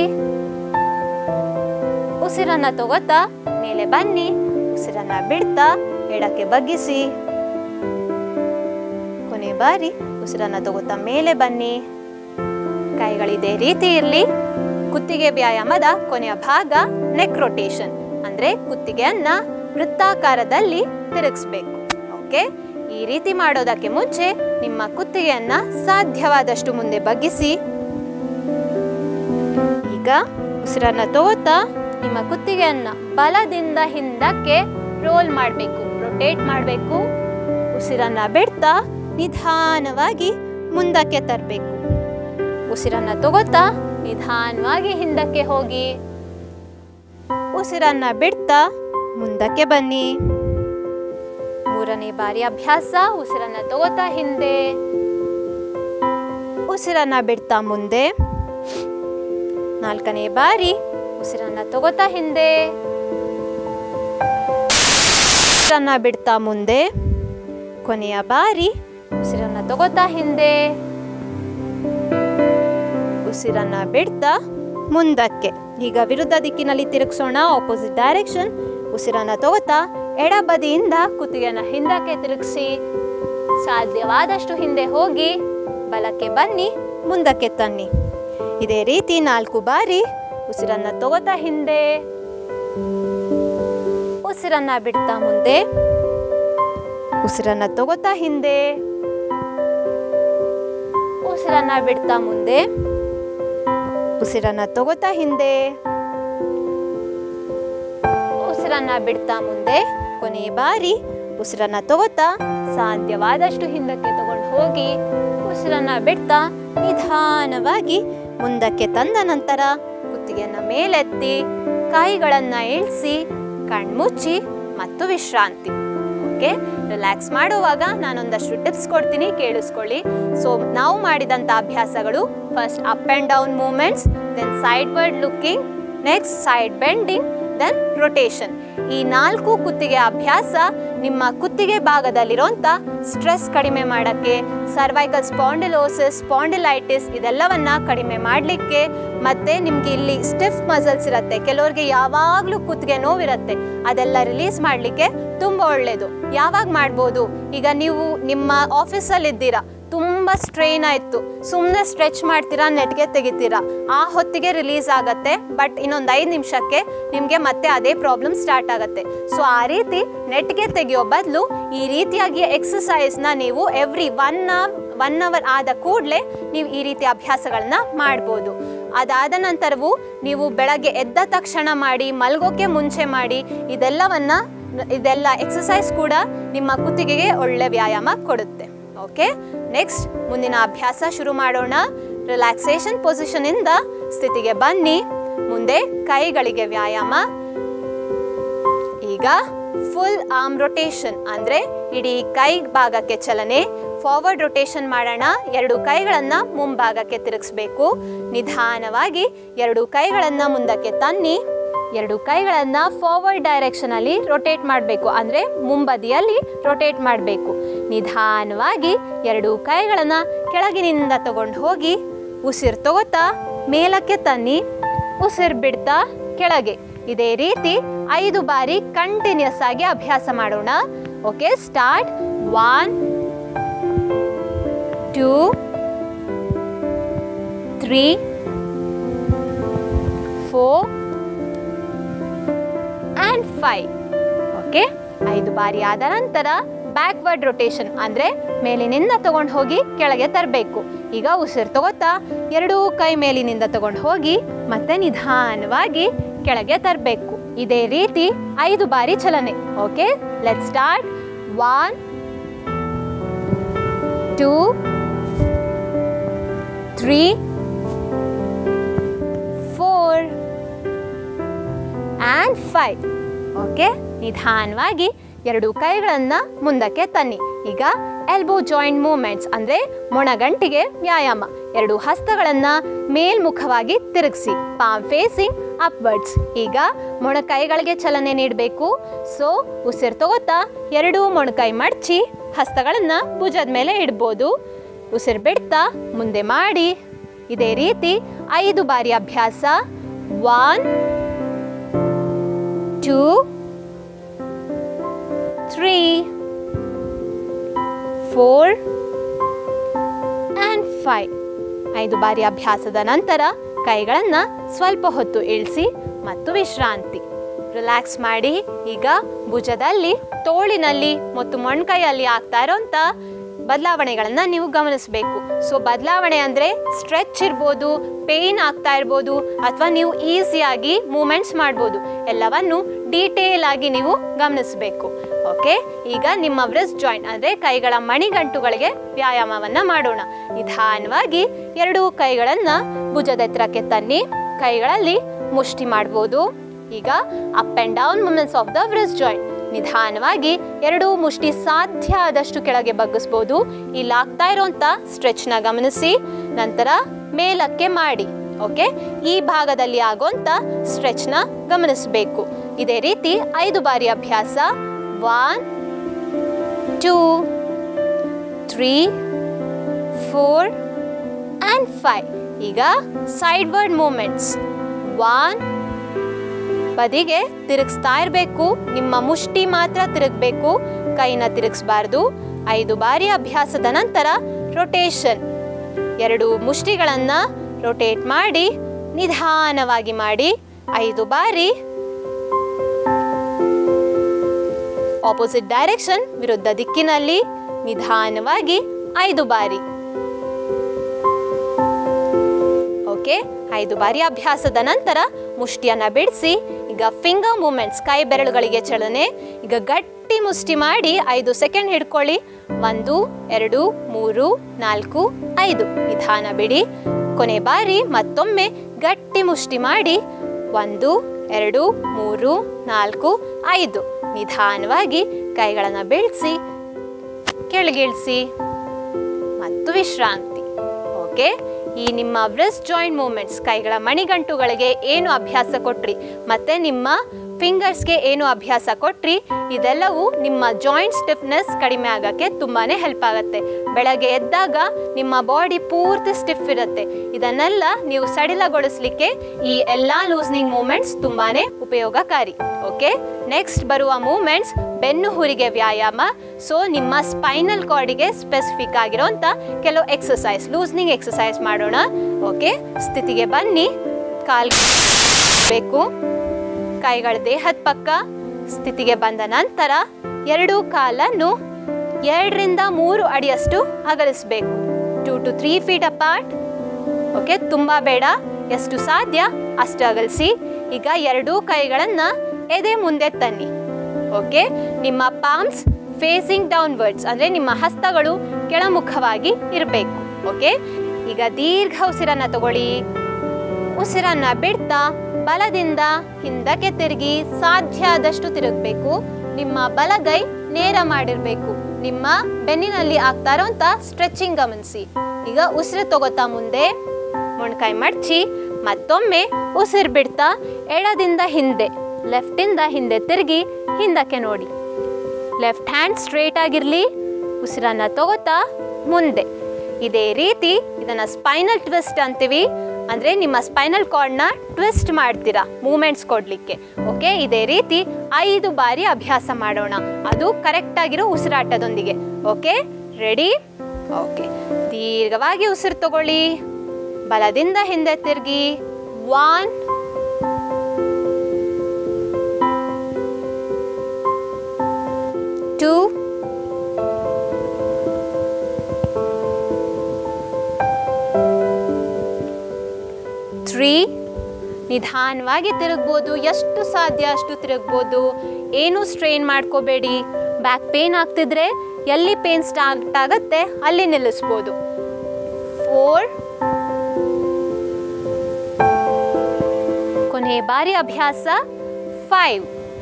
ಉಸಿರನ್ನ ತಗೋತಾ ಮೇಲೆ ಬನ್ನಿ. ಉಸಿರನ್ನ ಬಿಡ್ತಾ ಎಡಕ್ಕೆ ಬಗ್ಗಿಸಿ. ಕೊನೆ ಬಾರಿ ಉಸಿರನ್ನ ತಗೋತಾ ಮೇಲೆ ಬನ್ನಿ. ಕೈಗಳಿದೆ ರೀತಿ ಇರಲಿ. ಕುತ್ತಿಗೆ ವ್ಯಾಯಾಮದ ಕೊನೆಯ ಭಾಗ ನೆಕ್ ರೊಟೇಷನ್, ಅಂದ್ರೆ ಕುತ್ತಿಗೆಯನ್ನ ವೃತ್ತಾಕಾರದಲ್ಲಿ ತಿರುಗಿಸ್ಬೇಕು. ಓಕೆ, ಈ ರೀತಿ ಮಾಡೋದಕ್ಕೆ ಮುಂಚೆ ನಿಮ್ಮ ಕುತ್ತಿಗೆಯನ್ನ ಸಾಧ್ಯವಾದಷ್ಟು ಮುಂದೆ ಬಗ್ಗಿಸಿ. ಈಗ ಉಸಿರನ್ನ ತಗೋತಾ ನಿಮ್ಮ ಕುತ್ತಿಗೆಯನ್ನ ಬಲದಿಂದ ಹಿಂದಕ್ಕೆ ರೋಲ್ ಮಾಡಬೇಕು, ರೊಟೇಟ್ ಮಾಡಬೇಕು. ಉಸಿರನ್ನ ಬಿಡ್ತಾ ನಿಧಾನವಾಗಿ ಮುಂದಕ್ಕೆ ತರಬೇಕು. ಉಸಿರನ್ನ ತಗೋತಾ ನಿಧಾನವಾಗಿ ಹಿಂದಕ್ಕೆ ಹೋಗಿ, ಉಸಿರನ್ನ ಬಿಡ್ತಾ ಮುಂದಕ್ಕೆ ಬನ್ನಿ. ಮೂರನೇ ಬಾರಿ ಅಭ್ಯಾಸ. ಉಸಿರನ್ನ ತಗೋತಾ ಹಿಂದೆ, ಉಸಿರನ್ನ ಬಿಡ್ತಾ ಮುಂದೆ. ನಾಲ್ಕನೇ ಬಾರಿ ಉಸಿರನ್ನ ತಗೋತಾ ಹಿಂದೆ, ಉಸಿರನ್ನ ಬಿಡ್ತಾ ಮುಂದೆ. ಕೊನೆಯ ಬಾರಿ ಉಸಿರನ್ನ ತಗೋತಾ ಹಿಂದೆ, ಉಸಿರನ್ನ ಬಿಡ್ತಾ ಮುಂದಕ್ಕೆ. ಈಗ ವಿರುದ್ಧ ದಿಕ್ಕಿನಲ್ಲಿ ತಿರುಗಿಸೋಣ, ಆಪೋಸಿಟ್ ಡೈರೆಕ್ಷನ್. ಉಸಿರನ್ನ ತಗೋತಾ ಎಡ ಬದಿಯಿಂದ ಕುತ್ತಿಗೆನ ಹಿಂದಕ್ಕೆ ತಿರುಗಿಸಿ, ಸಾಧ್ಯವಾದಷ್ಟು ಹಿಂದೆ ಹೋಗಿ ಬಲಕ್ಕೆ ಬನ್ನಿ, ಮುಂದಕ್ಕೆ ತನ್ನಿ. ಇದೇ ರೀತಿ ನಾಲ್ಕು ಬಾರಿ. ಉಸಿರನ್ನ ತಗೋತಾ ಹಿಂದೆ, ಉಸಿರನ್ನ ಬಿಡ್ತಾ ಮುಂದೆ, ಉಸಿರನ್ನ ತಗೋತಾ ಹಿಂದೆ, ಉಸಿರನ್ನ ಬಿಡ್ತಾ ಮುಂದೆ, ಉಸಿರನ್ನ ತಗೋತಾ ಹಿಂದೆ, ಉಸಿರನ್ನ ಬಿಡ್ತಾ ಮುಂದೆ. ಕೊನೆಯ ಬಾರಿ ಉಸಿರನ್ನ ತಗೋತಾ ಸಾಧ್ಯವಾದಷ್ಟು ಹಿಂದಕ್ಕೆ ತಗೊಂಡು ಹೋಗಿ, ಉಸಿರನ್ನ ಬಿಡ್ತಾ ನಿಧಾನವಾಗಿ ಮುಂದಕ್ಕೆ ತಂದ ನಂತರ ಕುತ್ತಿಗೆಯನ್ನ ಮೇಲೆತ್ತಿ, ಕೈಗಳನ್ನ ಇಳಿಸಿ, ಕಣ್ಮುಚ್ಚಿ ಮತ್ತು ವಿಶ್ರಾಂತಿ. ಓಕೆ, ರಿಲ್ಯಾಕ್ಸ್ ಮಾಡುವಾಗ ನಾನೊಂದಷ್ಟು ಟಿಪ್ಸ್ ಕೊಡ್ತೀನಿ, ಕೇಳಿಸ್ಕೊಳ್ಳಿ. ಸೊ ನಾವು ಮಾಡಿದಂಥ ಅಭ್ಯಾಸಗಳು: first up and down movements, then sideward looking, next side bending, then rotation. ಈ ನಾಲ್ಕು ಕುತ್ತಿಗೆ ಅಭ್ಯಾಸ ನಿಮ್ಮ ಕುತ್ತಿಗೆ ಭಾಗದಲ್ಲಿರುವಂಥ ಸ್ಟ್ರೆಸ್ ಕಡಿಮೆ ಮಾಡೋಕ್ಕೆ, ಸರ್ವೈಕಲ್ ಸ್ಪಾಂಡಿಲೋಸಿಸ್, ಸ್ಪಾಂಡಿಲೈಟಿಸ್ ಇದೆಲ್ಲವನ್ನು ಕಡಿಮೆ ಮಾಡಲಿಕ್ಕೆ, ಮತ್ತು ನಿಮಗೆ ಇಲ್ಲಿ ಸ್ಟಿಫ್ ಮಸಲ್ಸ್ ಇರುತ್ತೆ, ಕೆಲವ್ರಿಗೆ ಯಾವಾಗಲೂ ಕುತ್ತಿಗೆ ನೋವಿರುತ್ತೆ, ಅದೆಲ್ಲ ರಿಲೀಸ್ ಮಾಡಲಿಕ್ಕೆ ತುಂಬ ಒಳ್ಳೆಯದು. ಯಾವಾಗ ಮಾಡ್ಬೋದು? ಈಗ ನೀವು ನಿಮ್ಮ ಆಫೀಸಲ್ಲಿದ್ದೀರಾ, ತುಂಬ ಸ್ಟ್ರೈನ್ ಆಯಿತು, ಸುಮ್ಮನೆ ಸ್ಟ್ರೆಚ್ ಮಾಡ್ತೀರಾ, ನೆಟ್ಗೆ ತೆಗಿತೀರಾ, ಆ ಹೊತ್ತಿಗೆ ರಿಲೀಸ್ ಆಗುತ್ತೆ, ಬಟ್ ಇನ್ನೊಂದು ಐದು ನಿಮಿಷಕ್ಕೆ ನಿಮಗೆ ಮತ್ತೆ ಅದೇ ಪ್ರಾಬ್ಲಮ್ ಸ್ಟಾರ್ಟ್ ಆಗುತ್ತೆ. ಸೊ ಆ ರೀತಿ ನೆಟ್ಗೆ ತೆಗೆಯೋ ಬದಲು ಈ ರೀತಿಯಾಗಿ ಎಕ್ಸಸೈಸ್ನ ನೀವು every one hour one hour ಆದ ಕೂಡಲೇ ನೀವು ಈ ರೀತಿ ಅಭ್ಯಾಸಗಳನ್ನ ಮಾಡ್ಬೋದು. ಅದಾದ ನಂತರವೂ ನೀವು ಬೆಳಗ್ಗೆ ಎದ್ದ ತಕ್ಷಣ ಮಾಡಿ, ಮಲಗೋಕ್ಕೆ ಮುಂಚೆ ಮಾಡಿ, ಇದೆಲ್ಲವನ್ನ ಇದೆಲ್ಲ ಎಕ್ಸಸೈಸ್ ಕೂಡ ನಿಮ್ಮ ಕುತ್ತಿಗೆಗೆ ಒಳ್ಳೆ ವ್ಯಾಯಾಮ ಕೊಡುತ್ತೆ. ಓಕೆ, ನೆಕ್ಸ್ಟ್ ಮುಂದಿನ ಅಭ್ಯಾಸ ಶುರು ಮಾಡೋಣ. ರಿಲ್ಯಾಕ್ಸೇಷನ್ ಪೊಸಿಷನಿಂದ ಸ್ಥಿತಿಗೆ ಬನ್ನಿ. ಮುಂದೆ ಕೈಗಳಿಗೆ ವ್ಯಾಯಾಮ. ಈಗ ಫುಲ್ ಆರ್ಮ್ ರೊಟೇಷನ್ ಅಂದರೆ ಇಡೀ ಕೈ ಭಾಗಕ್ಕೆ ಚಲನೆ. ಫಾರ್ವರ್ಡ್ ರೊಟೇಷನ್ ಮಾಡೋಣ. ಎರಡು ಕೈಗಳನ್ನು ಮುಂಭಾಗಕ್ಕೆ ತಿರುಗಿಸ್ಬೇಕು. ನಿಧಾನವಾಗಿ ಎರಡು ಕೈಗಳನ್ನು ಮುಂದಕ್ಕೆ ತನ್ನಿ. ಎರಡು ಕೈಗಳನ್ನು ಫಾರ್ವರ್ಡ್ ಡೈರೆಕ್ಷನಲ್ಲಿ ರೊಟೇಟ್ ಮಾಡಬೇಕು, ಅಂದರೆ ಮುಂಬದಿಯಲ್ಲಿ ರೊಟೇಟ್ ಮಾಡಬೇಕು. ನಿಧಾನವಾಗಿ ಎರಡು ಕೈಗಳನ್ನು ಕೆಳಗಿನಿಂದ ತಗೊಂಡು ಹೋಗಿ ಉಸಿರು ತಗೋತಾ ಮೇಲಕ್ಕೆ ತನ್ನಿ, ಉಸಿರು ಬಿಡ್ತಾ ಕೆಳಗೆ. ಇದೇ ರೀತಿ ಐದು ಬಾರಿ ಕಂಟಿನ್ಯೂಸ್ ಆಗಿ ಅಭ್ಯಾಸ ಮಾಡೋಣ. Okay, start. One, two, three, four and five. Okay, ಐದು ಬಾರಿ ಆದ ನಂತರ ಬ್ಯಾಕ್ವರ್ಡ್ ರೊಟೇಷನ್ ಅಂದರೆ ಮೇಲಿನಿಂದ ತಗೊಂಡು ಹೋಗಿ ಕೆಳಗೆ ತರಬೇಕು. ಈಗ ಉಸಿರು ತಗೋತಾ ಎರಡೂ ಕೈ ಮೇಲಿನಿಂದ ತಗೊಂಡು ಹೋಗಿ ಮತ್ತೆ ನಿಧಾನವಾಗಿ ಕೆಳಗೆ ತರಬೇಕು. ಇದೇ ರೀತಿ ಐದು ಬಾರಿ ಚಲನೆ. Okay, let start. One, two, three, four and five. Okay, ನಿಧಾನವಾಗಿ ಎರಡು ಕೈಗಳನ್ನು ಮುಂದಕ್ಕೆ ತನ್ನಿ. ಈಗ ಎಲ್ಬೋ ಜಾಯಿಂಟ್ ಮೂವ್ಮೆಂಟ್ಸ್ ಅಂದರೆ ಮೊಣಗಂಟಿಗೆ ವ್ಯಾಯಾಮ. ಎರಡು ಹಸ್ತಗಳನ್ನು ಮೇಲ್ಮುಖವಾಗಿ ತಿರುಗಿಸಿ, ಪಾಮ್ ಫೇಸಿಂಗ್ ಅಪ್ವರ್ಡ್ಸ್. ಈಗ ಮೊಣಕೈಗಳಿಗೆ ಚಲನೆ ನೀಡಬೇಕು. ಸೊ ಉಸಿರು ತಗೋತಾ ಎರಡೂ ಮೊಣಕೈ ಮಡಚಿ ಹಸ್ತಗಳನ್ನು ಭುಜದ ಮೇಲೆ ಇಡ್ಬೋದು. ಉಸಿರು ಬಿಡ್ತಾ ಮುಂದೆ ಮಾಡಿ. ಇದೇ ರೀತಿ ಐದು ಬಾರಿ ಅಭ್ಯಾಸ. One, two, three, four and five. ಐದು ಬಾರಿ ಅಭ್ಯಾಸದ ನಂತರ ಕೈಗಳನ್ನು ಸ್ವಲ್ಪ ಹೊತ್ತು ಇಳಿಸಿ ಮತ್ತು ವಿಶ್ರಾಂತಿ. ರಿಲ್ಯಾಕ್ಸ್ ಮಾಡಿ. ಈಗ ಭುಜದಲ್ಲಿ, ತೋಳಿನಲ್ಲಿ ಮತ್ತು ಮೊಣಕೈಯಲ್ಲಿ ಆಗ್ತಾ ಇರೋಂಥ ಬದಲಾವಣೆಗಳನ್ನು ನೀವು ಗಮನಿಸಬೇಕು. ಸೊ ಬದಲಾವಣೆ ಅಂದರೆ ಸ್ಟ್ರೆಚ್ ಇರ್ಬೋದು, ಪೇಯ್ನ್ ಆಗ್ತಾ ಇರ್ಬೋದು, ಅಥವಾ ನೀವು ಈಸಿಯಾಗಿ ಮೂಮೆಂಟ್ಸ್ ಮಾಡ್ಬೋದು. ಎಲ್ಲವನ್ನು ಡೀಟೇಲ್ ಆಗಿ ನೀವು ಗಮನಿಸಬೇಕು. ಓಕೆ, ಈಗ ನಿಮ್ಮ ವ್ರಿಸ್ಟ್ ಜಾಯಿಂಟ್ ಅಂದರೆ ಕೈಗಳ ಮಣಿಗಂಟುಗಳಿಗೆ ವ್ಯಾಯಾಮವನ್ನು ಮಾಡೋಣ. ನಿಧಾನವಾಗಿ ಎರಡೂ ಕೈಗಳನ್ನು ಭುಜದ ಎತ್ತರಕ್ಕೆ ತನ್ನಿ. ಕೈಗಳಲ್ಲಿ ಮುಷ್ಟಿ ಮಾಡ್ಬೋದು. ಈಗ up and down movements of the wrist joint. ನಿಧಾನವಾಗಿ ಎರಡೂ ಮುಷ್ಟಿ ಸಾಧ್ಯ ಆದಷ್ಟು ಕೆಳಗೆ ಬಗ್ಗಿಸ್ಬೋದು. ಇಲ್ಲಿ ಆಗ್ತಾ ಇರೋಂಥ ಸ್ಟ್ರೆಚ್ನ ಗಮನಿಸಿ, ನಂತರ ಮೇಲಕ್ಕೆ ಮಾಡಿ. ಓಕೆ, ಈ ಭಾಗದಲ್ಲಿ ಆಗೋಂಥ ಸ್ಟ್ರೆಚ್ನ ಗಮನಿಸಬೇಕು. ಇದೇ ರೀತಿ ಐದು ಬಾರಿ ಅಭ್ಯಾಸ. One, two, three, four and five. ಈಗ ಸೈಡ್ವರ್ಡ್ ಮೂಮೆಂಟ್ಸ್. ಒನ್, ಬದಿಗೆ ತಿರುಗಿಸ್ತಾ ಇರಬೇಕು. ನಿಮ್ಮ ಮುಷ್ಟಿ ಮಾತ್ರ ತಿರುಗಬೇಕು, ಕೈನ ತಿರುಗಿಸಬಾರ್ದು. ಐದು ಬಾರಿ ಅಭ್ಯಾಸದ ನಂತರ ರೊಟೇಷನ್. ಎರಡು ಮುಷ್ಟಿಗಳನ್ನು ರೊಟೇಟ್ ಮಾಡಿ ನಿಧಾನವಾಗಿ ಮಾಡಿ. ಐದು ಬಾರಿ. ಆಪೋಸಿಟ್ ಡೈರೆಕ್ಷನ್, ವಿರುದ್ಧ ದಿಕ್ಕಿನಲ್ಲಿ ನಿಧಾನವಾಗಿ ಐದು ಬಾರಿ. ಓಕೆ, ಐದು ಬಾರಿ ಅಭ್ಯಾಸದ ನಂತರ ಮುಷ್ಟಿಯನ್ನು ಬಿಡಿಸಿ. ಈಗ ಫಿಂಗರ್ ಮೂಮೆಂಟ್ಸ್, ಕೈ ಬೆರಳುಗಳಿಗೆ ಚಲನೆ. ಈಗ ಗಟ್ಟಿ ಮುಷ್ಟಿ ಮಾಡಿ ಐದು ಸೆಕೆಂಡ್ ಹಿಡ್ಕೊಳ್ಳಿ. ಒಂದು, ಎರಡು, ಮೂರು, ನಾಲ್ಕು, ಐದು. ನಿಧಾನ ಬಿಡಿ. ಕೊನೆ ಬಾರಿ ಮತ್ತೊಮ್ಮೆ ಗಟ್ಟಿ ಮುಷ್ಟಿ ಮಾಡಿ. ಒಂದು, ಎರಡು, ಮೂರು, ನಾಲ್ಕು, ಐದು. ನಿಧಾನವಾಗಿ ಕೈಗಳನ್ನು ಬೆಳೆಸಿ ಕೆಳಗಿಳಿಸಿ ಮತ್ತು ವಿಶ್ರಾಂತಿ. ಓಕೆ, ಈ ನಿಮ್ಮ ವ್ರಿಸ್ಟ್ ಜಾಯಿಂಟ್ ಮೂಮೆಂಟ್ಸ್, ಕೈಗಳ ಮಣಿಗಂಟುಗಳಿಗೆ ಏನು ಅಭ್ಯಾಸ ಕೊಟ್ರಿ, ಮತ್ತು ನಿಮ್ಮ ಫಿಂಗರ್ಸ್ಗೆ ಏನು ಅಭ್ಯಾಸ ಕೊಟ್ರಿ ಇದೆಲ್ಲವೂ ನಿಮ್ಮ ಜಾಯಿಂಟ್ ಸ್ಟಿಫ್ನೆಸ್ ಕಡಿಮೆ ಆಗೋಕ್ಕೆ ತುಂಬಾ ಹೆಲ್ಪ್ ಆಗುತ್ತೆ. ಬೆಳಗ್ಗೆ ಎದ್ದಾಗ ನಿಮ್ಮ ಬಾಡಿ ಪೂರ್ತಿ ಸ್ಟಿಫ್ ಇರುತ್ತೆ. ಇದನ್ನೆಲ್ಲ ನೀವು ಸಡಿಲಗೊಳಿಸಲಿಕ್ಕೆ ಈ ಎಲ್ಲ ಲೂಸ್ನಿಂಗ್ ಮೂಮೆಂಟ್ಸ್ ತುಂಬಾ ಉಪಯೋಗಕಾರಿ. ಓಕೆ, ನೆಕ್ಸ್ಟ್ ಬರುವ ಮೂಮೆಂಟ್ಸ್ ಬೆನ್ನು ಹುರಿಗೆ ವ್ಯಾಯಾಮ. ಸೊ ನಿಮ್ಮ ಸ್ಪೈನಲ್ ಕಾರ್ಡಿಗೆ ಸ್ಪೆಸಿಫಿಕ್ ಆಗಿರೋಂಥ ಕೆಲವು ಎಕ್ಸಸೈಸ್, ಲೂಸ್ನಿಂಗ್ ಎಕ್ಸಸೈಸ್ ಮಾಡೋಣ. ಓಕೆ, ಸ್ಥಿತಿಗೆ ಬನ್ನಿ. ಕಾಲ್ ಬೇಕು, ಕೈಗಳ ದೇಹದ ಪಕ್ಕ ಸ್ಥಿತಿಗೆ ಬಂದ ನಂತರ ಎರಡೂ ಕಾಲನ್ನು ಎರಡರಿಂದ ಮೂರು ಅಡಿಯಷ್ಟು ಅಗಲಿಸಬೇಕು. Two to three feet apart. Okay, ತುಂಬ ಬೇಡ, ಎಷ್ಟು ಸಾಧ್ಯ ಅಷ್ಟು ಅಗಲಿಸಿ. ಈಗ ಎರಡೂ ಕೈಗಳನ್ನು ಎದೆ ಮುಂದೆ ತನ್ನಿ. ಓಕೆ, ನಿಮ್ಮ ಪಾಮ್ಸ್ ಫೇಸಿಂಗ್ ಡೌನ್ವರ್ಡ್ಸ್, ಅಂದರೆ ನಿಮ್ಮ ಹಸ್ತಗಳು ಕೆಳಮುಖವಾಗಿ ಇರಬೇಕು. ಓಕೆ, ಈಗ ದೀರ್ಘ ಉಸಿರನ್ನು ತಗೊಳ್ಳಿ. ಉಸಿರನ್ನು ಬಿಡ್ತಾ ಬಲದಿಂದ ಹಿಂದಕ್ಕೆ ತಿರುಗಿ ಸಾಧ್ಯ ಆದಷ್ಟು ತಿರುಗಬೇಕು. ನಿಮ್ಮ ಬಲಗೈ ನೇರ ಮಾಡಿರಬೇಕು. ನಿಮ್ಮ ಬೆನ್ನಿನಲ್ಲಿ ಆಗ್ತಾ ಇರೋಂಥ ಸ್ಟ್ರೆಚಿಂಗ್ ಗಮನಿಸಿ. ಈಗ ಉಸಿರು ತಗೋತಾ ಮುಂದೆ ಮೊಣಕೈ ಮಡಚಿ ಮತ್ತೊಮ್ಮೆ ಉಸಿರು ಬಿಡ್ತಾ ಎಡದಿಂದ ಹಿಂದೆ, ಲೆಫ್ಟಿಂದ ಹಿಂದೆ ತಿರುಗಿ ಹಿಂದಕ್ಕೆ ನೋಡಿ. ಲೆಫ್ಟ್ ಹ್ಯಾಂಡ್ ಸ್ಟ್ರೇಟ್ ಆಗಿರಲಿ. ಉಸಿರನ್ನು ತಗೋತಾ ಮುಂದೆ. ಇದೇ ರೀತಿ ಇದನ್ನು ಸ್ಪೈನಲ್ ಟ್ವಿಸ್ಟ್ ಅಂತೀವಿ. ಅಂದರೆ ನಿಮ್ಮ ಸ್ಪೈನಲ್ ಕಾರ್ಡ್ನ ಟ್ವಿಸ್ಟ್ ಮಾಡ್ತೀರಾ ಮೂಮೆಂಟ್ಸ್ ಕೊಡಲಿಕ್ಕೆ. ಓಕೆ, ಇದೇ ರೀತಿ ಐದು ಬಾರಿ ಅಭ್ಯಾಸ ಮಾಡೋಣ, ಅದು ಕರೆಕ್ಟಾಗಿರೋ ಉಸಿರಾಟದೊಂದಿಗೆ. Okay, ready? ಓಕೆ, ದೀರ್ಘವಾಗಿ ಉಸಿರು ತಗೊಳ್ಳಿ. ಬಲದಿಂದ ಹಿಂದೆ ತಿರುಗಿ. One, two, three. ನಿಧಾನವಾಗಿ ತಿರುಗ್ಬೋದು, ಎಷ್ಟು ಸಾಧ್ಯ ಅಷ್ಟು ತಿರುಗ್ಬೋದು. ಏನು ಸ್ಟ್ರೈನ್ ಮಾಡ್ಕೋಬೇಡಿ. ಬ್ಯಾಕ್ ಪೇನ್ ಆಗ್ತಿದ್ರೆ ಎಲ್ಲಿ ಪೇನ್ ಸ್ಟಾರ್ಟ್ ಆಗುತ್ತೆ ಅಲ್ಲಿ ನಿಲ್ಲಿಸ್ಬೋದು. ಫೋರ್. ಕೊನೆ ಬಾರಿ ಅಭ್ಯಾಸ. ಫೈವ್.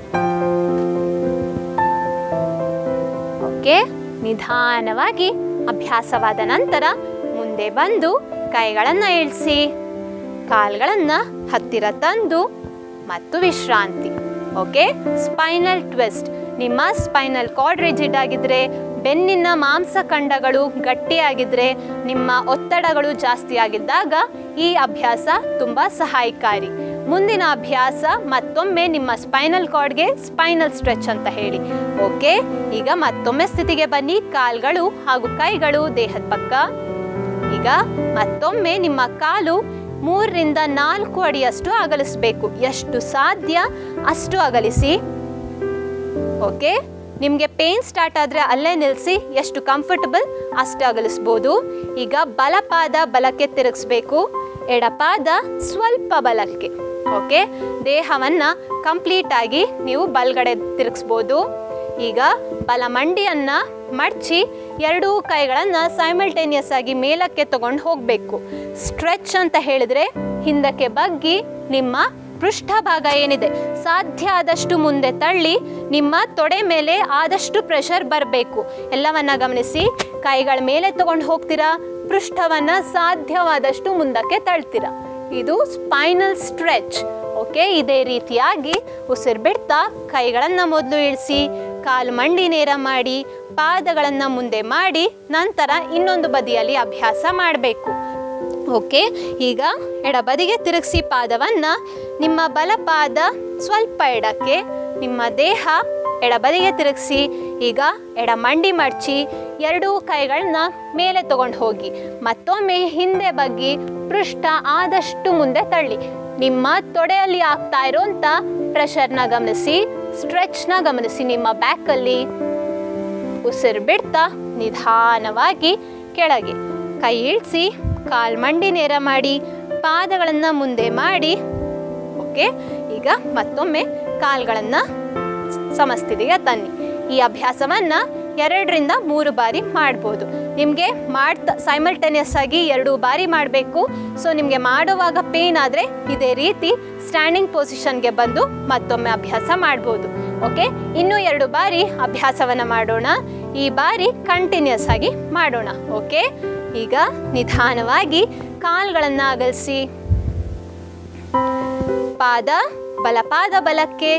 ಓಕೆ, ನಿಧಾನವಾಗಿ ಅಭ್ಯಾಸವಾದ ನಂತರ ಮುಂದೆ ಬಂದು ಕೈಗಳನ್ನು ಇಳಿಸಿ, ಕಾಲ್ಗಳನ್ನು ಹತ್ತಿರ ತಂದು ಮತ್ತು ವಿಶ್ರಾಂತಿ. Okay, spinal twist. ನಿಮ್ಮ ಸ್ಪೈನಲ್ ಕಾರ್ಡ್ ರಿಜಿಡ್ ಆಗಿದ್ರೆ, ಬೆನ್ನಿನ ಮಾಂಸಖಂಡಗಳು ಗಟ್ಟಿಯಾಗಿದ್ದರೆ, ನಿಮ್ಮ ಒತ್ತಡಗಳು ಜಾಸ್ತಿ ಆಗಿದ್ದಾಗ ಈ ಅಭ್ಯಾಸ ತುಂಬ ಸಹಾಯಕಾರಿ. ಮುಂದಿನ ಅಭ್ಯಾಸ ಮತ್ತೊಮ್ಮೆ ನಿಮ್ಮ ಸ್ಪೈನಲ್ ಕಾರ್ಡ್ಗೆ ಸ್ಪೈನಲ್ ಸ್ಟ್ರೆಚ್ ಅಂತ ಹೇಳಿ. ಓಕೆ, ಈಗ ಮತ್ತೊಮ್ಮೆ ಸ್ಥಿತಿಗೆ ಬನ್ನಿ. ಕಾಲ್ಗಳು ಹಾಗೂ ಕೈಗಳು ದೇಹದ ಪಕ್ಕ. ಈಗ ಮತ್ತೊಮ್ಮೆ ನಿಮ್ಮ ಕಾಲು ಮೂರರಿಂದ ನಾಲ್ಕು ಅಡಿಯಷ್ಟು ಅಗಲಿಸಬೇಕು. ಎಷ್ಟು ಸಾಧ್ಯ ಅಷ್ಟು ಅಗಲಿಸಿ. ಓಕೆ, ನಿಮಗೆ ಪೇನ್ ಸ್ಟಾರ್ಟ್ ಆದರೆ ಅಲ್ಲೇ ನಿಲ್ಲಿಸಿ. ಎಷ್ಟು ಕಂಫರ್ಟಬಲ್ ಅಷ್ಟು ಅಗಲಿಸ್ಬೋದು. ಈಗ ಬಲಪಾದ ಬಲಕ್ಕೆ ತಿರುಗಿಸ್ಬೇಕು, ಎಡಪಾದ ಸ್ವಲ್ಪ ಬಲಕ್ಕೆ. ಓಕೆ, ದೇಹವನ್ನು ಕಂಪ್ಲೀಟಾಗಿ ನೀವು ಬಲಗಡೆ ತಿರುಗಿಸ್ಬೋದು. ಈಗ ಬಲ ಮಂಡಿಯನ್ನು ಮಡಚಿ ಎರಡೂ ಕೈಗಳನ್ನು ಸೈಮಲ್ಟೇನಿಯಸ್ ಆಗಿ ಮೇಲಕ್ಕೆ ತಗೊಂಡು ಹೋಗಬೇಕು. ಸ್ಟ್ರೆಚ್ ಅಂತ ಹೇಳಿದರೆ ಹಿಂದಕ್ಕೆ ಬಗ್ಗಿ ನಿಮ್ಮ ಪೃಷ್ಠಭಾಗ ಏನಿದೆ ಸಾಧ್ಯ ಆದಷ್ಟು ಮುಂದೆ ತಳ್ಳಿ ನಿಮ್ಮ ತೊಡೆ ಮೇಲೆ ಆದಷ್ಟು ಪ್ರೆಷರ್ ಬರಬೇಕು. ಎಲ್ಲವನ್ನ ಗಮನಿಸಿ. ಕೈಗಳ ಮೇಲೆ ತಗೊಂಡು ಹೋಗ್ತೀರಾ, ಪೃಷ್ಠವನ್ನು ಸಾಧ್ಯವಾದಷ್ಟು ಮುಂದಕ್ಕೆ ತಳ್ತೀರಾ. ಇದು ಸ್ಪೈನಲ್ ಸ್ಟ್ರೆಚ್. ಓಕೆ, ಇದೇ ರೀತಿಯಾಗಿ ಉಸಿರು ಬಿಡ್ತಾ ಕೈಗಳನ್ನು ಮೊದಲು ಇಳಿಸಿ, ಕಾಲು ಮಂಡಿ ನೇರ ಮಾಡಿ, ಪಾದಗಳನ್ನು ಮುಂದೆ ಮಾಡಿ, ನಂತರ ಇನ್ನೊಂದು ಬದಿಯಲ್ಲಿ ಅಭ್ಯಾಸ ಮಾಡಬೇಕು. ಓಕೆ, ಈಗ ಎಡಬದಿಗೆ ತಿರುಗಿಸಿ ಪಾದವನ್ನು. ನಿಮ್ಮ ಬಲಪಾದ ಸ್ವಲ್ಪ ಎಡಕ್ಕೆ, ನಿಮ್ಮ ದೇಹ ಎಡಬದಿಗೆ ತಿರುಗಿಸಿ. ಈಗ ಎಡ ಮಂಡಿ ಮಡಚಿ ಎರಡೂ ಕೈಗಳನ್ನ ಮೇಲೆ ತಗೊಂಡು ಹೋಗಿ, ಮತ್ತೊಮ್ಮೆ ಹಿಂದೆ ಬಗ್ಗಿ ಪೃಷ್ಠ ಆದಷ್ಟು ಮುಂದೆ ತಳ್ಳಿ. ನಿಮ್ಮ ತೊಡೆಯಲ್ಲಿ ಆಗ್ತಾ ಇರೋಂಥ ಪ್ರೆಷರ್ನ ಗಮನಿಸಿ, ಸ್ಟ್ರೆಚ್ನ ಗಮನಿಸಿ. ನಿಮ್ಮ ಬ್ಯಾಕಲ್ಲಿ ಉಸಿರು ಬಿಡ್ತಾ ನಿಧಾನವಾಗಿ ಕೆಳಗೆ ಕೈ ಇಳಿಸಿ, ಕಾಲು ಮಂಡಿ ನೇರ ಮಾಡಿ, ಪಾದಗಳನ್ನು ಮುಂದೆ ಮಾಡಿ. ಓಕೆ, ಈಗ ಮತ್ತೊಮ್ಮೆ ಕಾಲುಗಳನ್ನು ಸಮಸ್ಥಿತಿಗೆ ತನ್ನಿ. ಈ ಅಭ್ಯಾಸವನ್ನು ಎರಡರಿಂದ ಮೂರು ಬಾರಿ ಮಾಡ್ಬೋದು. ನಿಮಗೆ ಮಾಡ್ತಾ ಸೈಮಲ್ಟೇನಿಯಸ್ ಆಗಿ ಎರಡು ಬಾರಿ ಮಾಡಬೇಕು. ಸೊ ನಿಮಗೆ ಮಾಡುವಾಗ ಪೇನ್ ಆದರೆ ಇದೇ ರೀತಿ ಸ್ಟ್ಯಾಂಡಿಂಗ್ ಪೊಸಿಷನ್ಗೆ ಬಂದು ಮತ್ತೊಮ್ಮೆ ಅಭ್ಯಾಸ ಮಾಡ್ಬೋದು. ಓಕೆ, ಇನ್ನೂ ಎರಡು ಬಾರಿ ಅಭ್ಯಾಸವನ್ನು ಮಾಡೋಣ. ಈ ಬಾರಿ ಕಂಟಿನ್ಯೂಸ್ ಆಗಿ ಮಾಡೋಣ. ಓಕೆ, ಈಗ ನಿಧಾನವಾಗಿ ಕಾಲುಗಳನ್ನು ಅಗಲಿಸಿ, ಪಾದ ಬಲಪಾದ ಬಲಕ್ಕೆ,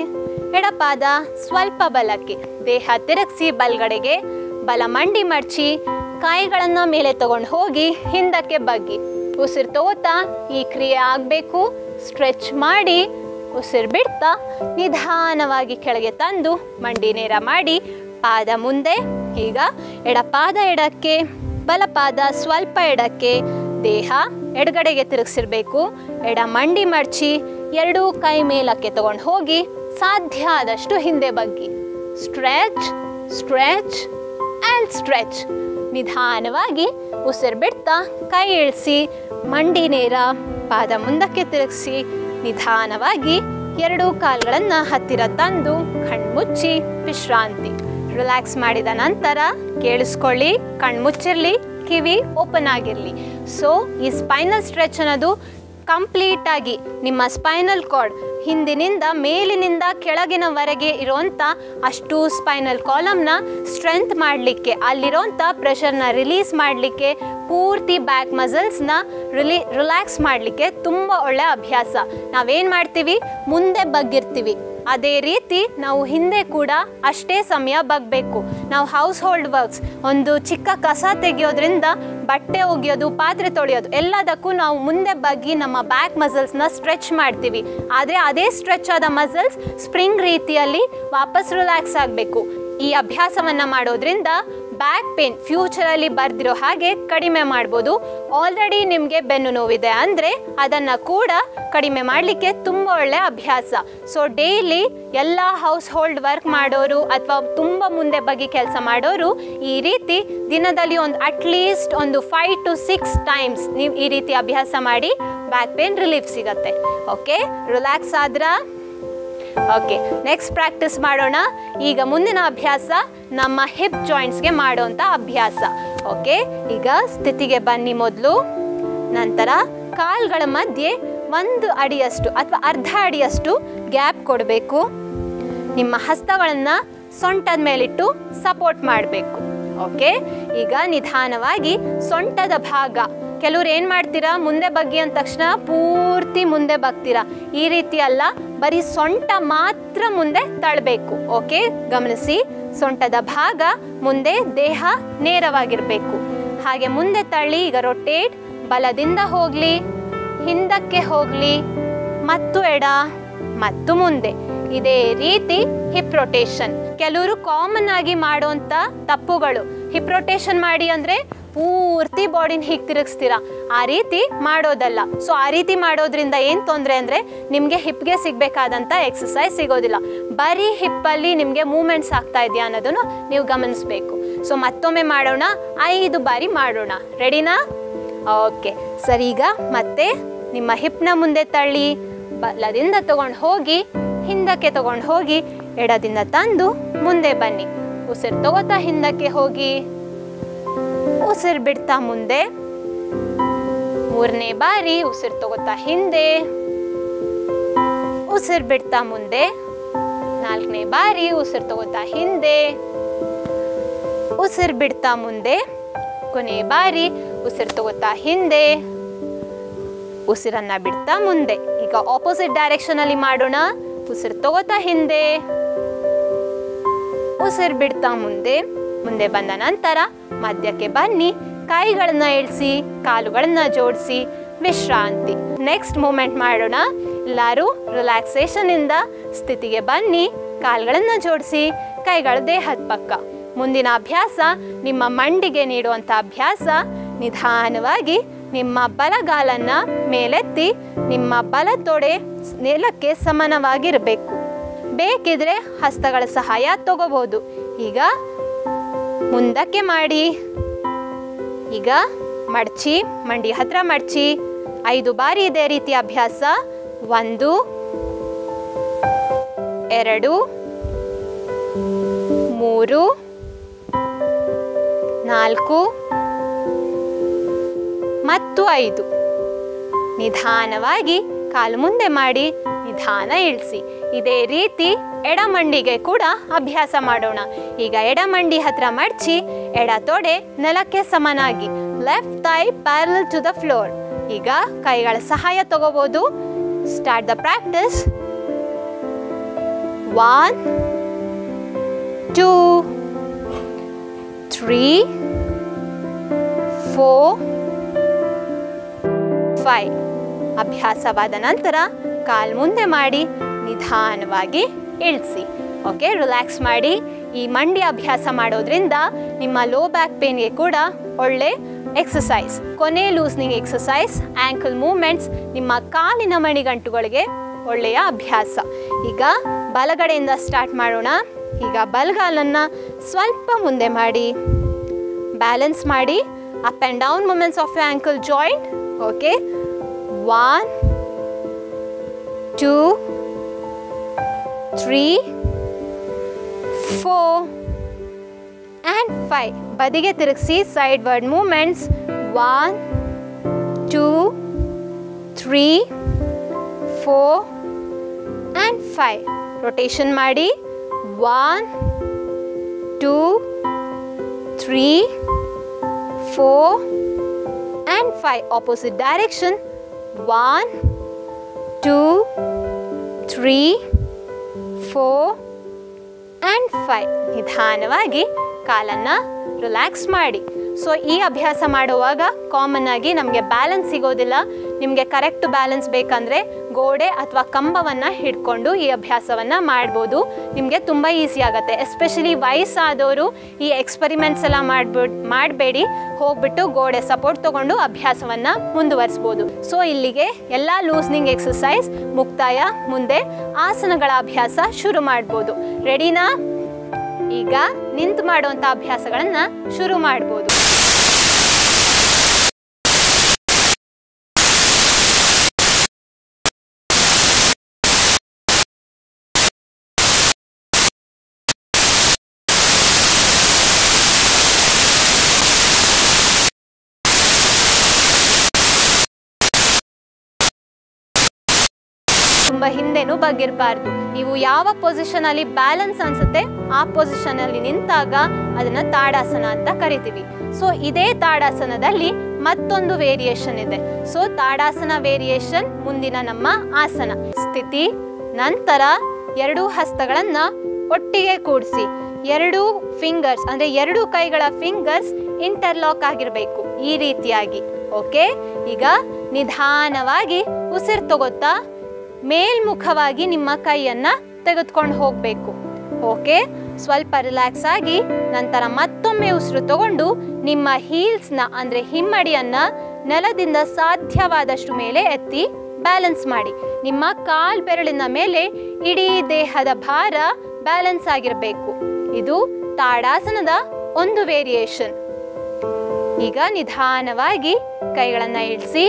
ಎಡಪಾದ ಸ್ವಲ್ಪ ಬಲಕ್ಕೆ, ದೇಹ ತಿರುಗಿಸಿ ಬಲಗಡೆಗೆ, ಬಲ ಮಂಡಿ ಮಡಚಿ ಕೈಗಳನ್ನು ಮೇಲೆ ತಗೊಂಡು ಹೋಗಿ ಹಿಂದಕ್ಕೆ ಬಗ್ಗಿ. ಉಸಿರು ತಗೋತಾ ಈ ಕ್ರಿಯೆ ಆಗಬೇಕು. ಸ್ಟ್ರೆಚ್ ಮಾಡಿ ಉಸಿರು ಬಿಡ್ತಾ ನಿಧಾನವಾಗಿ ಕೆಳಗೆ ತಂದು ಮಂಡಿ ನೇರ ಮಾಡಿ ಪಾದ ಮುಂದೆ. ಈಗ ಎಡಪಾದ ಎಡಕ್ಕೆ, ಬಲಪಾದ ಸ್ವಲ್ಪ ಎಡಕ್ಕೆ, ದೇಹ ಎಡಗಡೆಗೆ ತಿರುಗಿಸಿರ್ಬೇಕು. ಎಡ ಮಂಡಿ ಮಡಚಿ ಎರಡೂ ಕೈ ಮೇಲಕ್ಕೆ ತಗೊಂಡು ಹೋಗಿ ಸಾಧ್ಯ ಆದಷ್ಟು ಹಿಂದೆ ಬಗ್ಗಿ. Stretch stretch and stretch. ನಿಧಾನವಾಗಿ ಉಸಿರು ಬಿಡ್ತಾ ಕೈ ಇಳಿಸಿ ಮಂಡಿ ನೇರ, ಪಾದ ಮುಂದಕ್ಕೆ ತಿರುಗಿಸಿ ನಿಧಾನವಾಗಿ ಎರಡೂ ಕಾಲುಗಳನ್ನು ಹತ್ತಿರ ತಂದು ಕಣ್ಮುಚ್ಚಿ ವಿಶ್ರಾಂತಿ. ರಿಲ್ಯಾಕ್ಸ್ ಮಾಡಿದ ನಂತರ ಕೇಳಿಸ್ಕೊಳ್ಳಿ, ಕಣ್ಮುಚ್ಚಿರಲಿ, ಕಿವಿ ಓಪನ್ ಆಗಿರಲಿ. ಸೊ ಈ ಸ್ಪೈನಲ್ ಸ್ಟ್ರೆಚ್ ಅನ್ನೋದು ಕಂಪ್ಲೀಟಾಗಿ ನಿಮ್ಮ ಸ್ಪೈನಲ್ ಕಾರ್ಡ್ ಹಿಂದಿನಿಂದ ಮೇಲಿನಿಂದ ಕೆಳಗಿನವರೆಗೆ ಇರೋಂಥ ಅಷ್ಟು ಸ್ಪೈನಲ್ ಕಾಲಮ್ನ ಸ್ಟ್ರೆಂತ್ ಮಾಡಲಿಕ್ಕೆ, ಅಲ್ಲಿರೋಂಥ ಪ್ರೆಷರ್ನ ರಿಲೀಸ್ ಮಾಡಲಿಕ್ಕೆ, ಪೂರ್ತಿ ಬ್ಯಾಕ್ ಮಸಲ್ಸ್ನ ರಿಲೀ ರಿಲ್ಯಾಕ್ಸ್ ಮಾಡಲಿಕ್ಕೆ ತುಂಬ ಒಳ್ಳೆಯ ಅಭ್ಯಾಸ. ನಾವೇನು ಮಾಡ್ತೀವಿ, ಮುಂದೆ ಬಗ್ಗಿರ್ತೀವಿ, ಅದೇ ರೀತಿ ನಾವು ಹಿಂದೆ ಕೂಡ ಅಷ್ಟೇ ಸಮಯ ಬಗ್ಬೇಕು. ನಾವು ಹೌಸ್ ಹೋಲ್ಡ್ ವರ್ಕ್ಸ್, ಒಂದು ಚಿಕ್ಕ ಕಸ ತೆಗೆಯೋದ್ರಿಂದ ಬಟ್ಟೆ ಒಗೆಯೋದು, ಪಾತ್ರೆ ತೊಳೆಯೋದು ಎಲ್ಲದಕ್ಕೂ ನಾವು ಮುಂದೆ ಬಗ್ಗಿ ನಮ್ಮ ಬ್ಯಾಕ್ ಮಸಲ್ಸ್ನ ಸ್ಟ್ರೆಚ್ ಮಾಡ್ತೀವಿ. ಆದರೆ ಅದೇ ಸ್ಟ್ರೆಚ್ ಆದ ಮಸಲ್ಸ್ ಸ್ಪ್ರಿಂಗ್ ರೀತಿಯಲ್ಲಿ ವಾಪಸ್ ರಿಲ್ಯಾಕ್ಸ್ ಆಗಬೇಕು. ಈ ಅಭ್ಯಾಸವನ್ನು ಮಾಡೋದ್ರಿಂದ ಬ್ಯಾಕ್ ಪೇನ್ ಫ್ಯೂಚರಲ್ಲಿ ಬರ್ದಿರೋ ಹಾಗೆ ಕಡಿಮೆ ಮಾಡ್ಬೋದು. ಆಲ್ರೆಡಿ ನಿಮಗೆ ಬೆನ್ನು ನೋವಿದೆ ಅಂದರೆ ಅದನ್ನು ಕೂಡ ಕಡಿಮೆ ಮಾಡಲಿಕ್ಕೆ ತುಂಬ ಒಳ್ಳೆಯ ಅಭ್ಯಾಸ. ಸೊ ಡೈಲಿ ಎಲ್ಲ ಹೌಸ್ ಹೋಲ್ಡ್ ವರ್ಕ್ ಮಾಡೋರು ಅಥವಾ ತುಂಬ ಮುಂದೆ ಬಗ್ಗೆ ಕೆಲಸ ಮಾಡೋರು ಈ ರೀತಿ ದಿನದಲ್ಲಿ ಒಂದು ಅಟ್ಲೀಸ್ಟ್ ಒಂದು ಫೈವ್ ಟು ಸಿಕ್ಸ್ ಟೈಮ್ಸ್ ನೀವು ಈ ರೀತಿ ಅಭ್ಯಾಸ ಮಾಡಿ ಬ್ಯಾಕ್ ಪೇನ್ ರಿಲೀಫ್ ಸಿಗತ್ತೆ. ಓಕೆ, ರಿಲ್ಯಾಕ್ಸ್ ಆದ್ರಾ? ಓಕೆ, ನೆಕ್ಸ್ಟ್ ಪ್ರಾಕ್ಟೀಸ್ ಮಾಡೋಣ. ಈಗ ಮುಂದಿನ ಅಭ್ಯಾಸ ನಮ್ಮ ಹಿಪ್ ಜಾಯಿಂಟ್ಸ್ಗೆ ಮಾಡೋಂಥ ಅಭ್ಯಾಸ. ಓಕೆ, ಈಗ ಸ್ಥಿತಿಗೆ ಬನ್ನಿ ಮೊದಲು. ನಂತರ ಕಾಲ್ಗಳ ಮಧ್ಯೆ ಒಂದು ಅಡಿಯಷ್ಟು ಅಥವಾ ಅರ್ಧ ಅಡಿಯಷ್ಟು ಗ್ಯಾಪ್ ಕೊಡಬೇಕು. ನಿಮ್ಮ ಹಸ್ತಗಳನ್ನು ಸೊಂಟದ ಮೇಲಿಟ್ಟು ಸಪೋರ್ಟ್ ಮಾಡಬೇಕು. ಓಕೆ, ಈಗ ನಿಧಾನವಾಗಿ ಸೊಂಟದ ಭಾಗ, ಕೆಲವ್ರು ಏನು ಮಾಡ್ತೀರಾ, ಮುಂದೆ ಬಗ್ಗಿ ಅಂದ ತಕ್ಷಣ ಪೂರ್ತಿ ಮುಂದೆ ಬಗ್ತೀರಾ. ಈ ರೀತಿ ಅಲ್ಲ, ಬರೀ ಸೊಂಟ ಮಾತ್ರ ಮುಂದೆ ತಳ್ಳಬೇಕು. ಓಕೆ, ಗಮನಿಸಿ, ಸೊಂಟದ ಭಾಗ ಮುಂದೆ, ದೇಹ ನೇರವಾಗಿರಬೇಕು. ಹಾಗೆ ಮುಂದೆ ತಳ್ಳಿ. ಈಗ ರೊಟೇಟ್, ಬಲದಿಂದ ಹೋಗಲಿ, ಹಿಂದಕ್ಕೆ ಹೋಗಲಿ, ಮತ್ತು ಎಡ ಮತ್ತು ಮುಂದೆ. ಇದೇ ರೀತಿ ಹಿಪ್ ರೊಟೇಷನ್. ಕೆಲವರು ಕಾಮನ್ ಆಗಿ ಮಾಡುವಂಥ ತಪ್ಪುಗಳು, ಹಿಪ್ ರೊಟೇಷನ್ ಮಾಡಿ ಅಂದರೆ ಪೂರ್ತಿ ಬಾಡಿನ ಹೀಗೆ ತಿರುಗಿಸ್ತೀರಾ, ಆ ರೀತಿ ಮಾಡೋದಲ್ಲ. ಸೊ ಆ ರೀತಿ ಮಾಡೋದ್ರಿಂದ ಏನು ತೊಂದರೆ ಅಂದರೆ ನಿಮಗೆ ಹಿಪ್ಗೆ ಸಿಗಬೇಕಾದಂಥ ಎಕ್ಸಸೈಸ್ ಸಿಗೋದಿಲ್ಲ. ಬರೀ ಹಿಪ್ಪಲ್ಲಿ ನಿಮಗೆ ಮೂಮೆಂಟ್ಸ್ ಆಗ್ತಾ ಇದೆಯಾ ಅನ್ನೋದನ್ನು ನೀವು ಗಮನಿಸಬೇಕು. ಸೊ ಮತ್ತೊಮ್ಮೆ ಮಾಡೋಣ, ಐದು ಬಾರಿ ಮಾಡೋಣ. ರೆಡಿನಾ? ಓಕೆ, ಸರಿ. ಈಗ ಮತ್ತೆ ನಿಮ್ಮ ಹಿಪ್ನ ಮುಂದೆ ತಳ್ಳಿ, ಬಲದಿಂದ ತಗೊಂಡು ಹೋಗಿ ಹಿಂದಕ್ಕೆ ತಗೊಂಡು ಹೋಗಿ, ಎಡದಿಂದ ತಂದು ಮುಂದೆ ಬನ್ನಿ. ಉಸಿರು ತಗೋತಾ ಹಿಂದಕ್ಕೆ ಹೋಗಿ, ಉಸಿರು ಬಿಡ್ತಾ ಮುಂದೆ. ಮೂರನೇ ಬಾರಿ ಉಸಿರು ತಗೋತಾ ಹಿಂದೆ, ಉಸಿರು ಬಿಡ್ತಾ ಮುಂದೆ. ನಾಲ್ಕನೇ ಬಾರಿ ಉಸಿರು ತಗೋತಾ ಹಿಂದೆ, ಉಸಿರು ಬಿಡ್ತಾ ಮುಂದೆ. ಕೊನೆ ಬಾರಿ ಉಸಿರು ತಗೋತಾ ಹಿಂದೆ, ಉಸಿರನ್ನ ಬಿಡ್ತಾ ಮುಂದೆ. ಈಗ ಆಪೋಸಿಟ್ ಡೈರೆಕ್ಷನ್ ಅಲ್ಲಿ ಮಾಡೋಣ. ಉಸಿರು ತಗೋತಾ ಹಿಂದೆ, ಉಸಿರು ಬಿಡ್ತಾ ಮುಂದೆ. ಮುಂದೆ ಬಂದ ನಂತರ ಮಧ್ಯಕ್ಕೆ ಬನ್ನಿ, ಕೈಗಳನ್ನ ಇಳಿಸಿ, ಕಾಲುಗಳನ್ನ ಜೋಡಿಸಿ ವಿಶ್ರಾಂತಿ. ನೆಕ್ಸ್ಟ್ ಮೂಮೆಂಟ್ ಮಾಡೋಣ. ಎಲ್ಲರೂ ರಿಲ್ಯಾಕ್ಸೇಷನ್ ಇಂದ ಸ್ಥಿತಿಗೆ ಬನ್ನಿ, ಕಾಲುಗಳನ್ನ ಜೋಡಿಸಿ, ಕೈಗಳ ದೇಹದ ಪಕ್ಕ. ಮುಂದಿನ ಅಭ್ಯಾಸ ನಿಮ್ಮ ಮಂಡಿಗೆ ನೀಡುವಂಥ ಅಭ್ಯಾಸ. ನಿಧಾನವಾಗಿ ನಿಮ್ಮ ಬಲಗಾಲನ್ನ ಮೇಲೆತ್ತಿ, ನಿಮ್ಮ ಬಲ ತೊಡೆ ನೆಲಕ್ಕೆ ಸಮಾನವಾಗಿರಬೇಕು. ಬೇಕಿದ್ರೆ ಹಸ್ತಗಳ ಸಹಾಯ ತಗೋಬಹುದು. ಈಗ ಮುಂದಕ್ಕೆ ಮಾಡಿ. ಈಗ ಮಡಚಿ, ಮಂಡಿ ಹತ್ರ ಮಡಚಿ. ಐದು ಬಾರಿ ಇದೇ ರೀತಿ ಅಭ್ಯಾಸ. ಒಂದು, ಎರಡು, ಮೂರು, ನಾಲ್ಕು ಮತ್ತು ಐದು. ನಿಧಾನವಾಗಿ ಕಾಲು ಮುಂದೆ ಮಾಡಿ, ನಿಧಾನ ಇಳಿಸಿ. ಇದೇ ರೀತಿ ಎಡಮಂಡಿಗೆ ಕೂಡ ಅಭ್ಯಾಸ ಮಾಡೋಣ. ಈಗ ಎಡಮಂಡಿ ಹತ್ರ ಮಡಚಿ, ಎಡ ತೊಡೆ ನೆಲಕ್ಕೆ ಸಮನಾಗಿ, left thigh parallel to the floor. ಈಗ ಕೈಗಳ ಸಹಾಯ ತಗೋಬಹುದು. Start the practice. One two three four five. ಅಭ್ಯಾಸವಾದ ನಂತರ ಕಾಲು ಮುಂದೆ ಮಾಡಿ ನಿಧಾನವಾಗಿ ಇಳಿಸಿ. ಓಕೆ, ರಿಲ್ಯಾಕ್ಸ್ ಮಾಡಿ. ಈ ಮಂಡಿ ಅಭ್ಯಾಸ ಮಾಡೋದ್ರಿಂದ ನಿಮ್ಮ ಲೋ ಬ್ಯಾಕ್ ಪೇನ್ಗೆ ಕೂಡ ಒಳ್ಳೆ ಎಕ್ಸಸೈಸ್. ಕೊನೆ ಲೂಸ್ನಿಂಗ್ ಎಕ್ಸಸೈಸ್, ಆ್ಯಂಕಲ್ ಮೂವ್ಮೆಂಟ್ಸ್, ನಿಮ್ಮ ಕಾಲಿನ ಮಣಿಗಂಟುಗಳಿಗೆ ಒಳ್ಳೆಯ ಅಭ್ಯಾಸ. ಈಗ ಬಲಗಡೆಯಿಂದ ಸ್ಟಾರ್ಟ್ ಮಾಡೋಣ. ಈಗ ಬಲಗಾಲನ್ನು ಸ್ವಲ್ಪ ಮುಂದೆ ಮಾಡಿ, ಬ್ಯಾಲೆನ್ಸ್ ಮಾಡಿ. Up and down movements of your ankle joint. Okay, one two three four and five. ಬದಿಗೆ ತಿರುಗಿಸಿ, sideward movements. One two three four and five. Rotation ಮಾಡಿ. One two three four and five. Opposite direction. One two three four and five. ನಿಧಾನವಾಗಿ ಕಾಲನ್ನು relax ಮಾಡಿ. So ಈ ಅಭ್ಯಾಸ ಮಾಡುವಾಗ common ಆಗಿ ನಮಗೆ ಬ್ಯಾಲೆನ್ಸ್ ಸಿಗೋದಿಲ್ಲ. ನಿಮಗೆ ಕರೆಕ್ಟ್ ಬ್ಯಾಲೆನ್ಸ್ ಬೇಕಂದರೆ ಗೋಡೆ ಅಥವಾ ಕಂಬವನ್ನು ಹಿಡ್ಕೊಂಡು ಈ ಅಭ್ಯಾಸವನ್ನು ಮಾಡ್ಬೋದು. ನಿಮಗೆ ತುಂಬ ಈಸಿ ಆಗುತ್ತೆ. ಎಸ್ಪೆಷಲಿ ವಯಸ್ಸಾದವರು ಈ ಎಕ್ಸ್ಪರಿಮೆಂಟ್ಸ್ ಎಲ್ಲ ಮಾಡ್ಬಿಡ್ ಮಾಡಬೇಡಿ ಹೋಗ್ಬಿಟ್ಟು ಗೋಡೆ ಸಪೋರ್ಟ್ ತೊಗೊಂಡು ಅಭ್ಯಾಸವನ್ನು ಮುಂದುವರಿಸ್ಬೋದು. ಸೊ ಇಲ್ಲಿಗೆ ಎಲ್ಲ ಲೂಸ್ನಿಂಗ್ ಎಕ್ಸಸೈಸ್ ಮುಕ್ತಾಯ. ಮುಂದೆ ಆಸನಗಳ ಅಭ್ಯಾಸ ಶುರು ಮಾಡ್ಬೋದು. ರೆಡಿನಾ? ಈಗ ನಿಂತು ಮಾಡುವಂಥ ಅಭ್ಯಾಸಗಳನ್ನು ಶುರು ಮಾಡ್ಬೋದು. ತುಂಬ ಹಿಂದೆನೂ ಬಗ್ಗಿರಬಾರ್ದು. ನೀವು ಯಾವ ಪೊಸಿಷನಲ್ಲಿ ಬ್ಯಾಲೆನ್ಸ್ ಅನ್ಸುತ್ತೆ ಆ ಪೊಸಿಷನಲ್ಲಿ ನಿಂತಾಗ ಅದನ್ನು ತಾಡಾಸನ ಅಂತ ಕರಿತೀವಿ. ಸೊ ಇದೇ ತಾಡಾಸನದಲ್ಲಿ ಮತ್ತೊಂದು ವೇರಿಯೇಷನ್ ಇದೆ. ಸೊ ತಾಡಾಸನ ವೇರಿಯೇಷನ್ ಮುಂದಿನ ನಮ್ಮ ಆಸನ ಸ್ಥಿತಿ. ನಂತರ ಎರಡೂ ಹಸ್ತಗಳನ್ನು ಒಟ್ಟಿಗೆ ಕೂಡಿಸಿ, ಎರಡು ಫಿಂಗರ್ಸ್ ಅಂದರೆ ಎರಡು ಕೈಗಳ ಫಿಂಗರ್ಸ್ ಇಂಟರ್ಲಾಕ್ ಆಗಿರಬೇಕು ಈ ರೀತಿಯಾಗಿ. ಓಕೆ, ಈಗ ನಿಧಾನವಾಗಿ ಉಸಿರು ತಗೋತಾ ಮೇಲ್ಮುಖವಾಗಿ ನಿಮ್ಮ ಕೈಯನ್ನು ತೆಗೆದುಕೊಂಡು ಹೋಗಬೇಕು. ಓಕೆ, ಸ್ವಲ್ಪ ರಿಲ್ಯಾಕ್ಸ್ ಆಗಿ ನಂತರ ಮತ್ತೊಮ್ಮೆ ಉಸಿರು ತಗೊಂಡು ನಿಮ್ಮ ಹೀಲ್ಸ್ನ ಅಂದರೆ ಹಿಮ್ಮಡಿಯನ್ನು ನೆಲದಿಂದ ಸಾಧ್ಯವಾದಷ್ಟು ಮೇಲೆ ಎತ್ತಿ ಬ್ಯಾಲೆನ್ಸ್ ಮಾಡಿ. ನಿಮ್ಮ ಕಾಲ್ ಬೆರಳಿನ ಮೇಲೆ ಇಡೀ ದೇಹದ ಭಾರ ಬ್ಯಾಲೆನ್ಸ್ ಆಗಿರಬೇಕು. ಇದು ತಾಡಾಸನದ ಒಂದು ವೇರಿಯೇಷನ್. ಈಗ ನಿಧಾನವಾಗಿ ಕೈಗಳನ್ನು ಇಳಿಸಿ.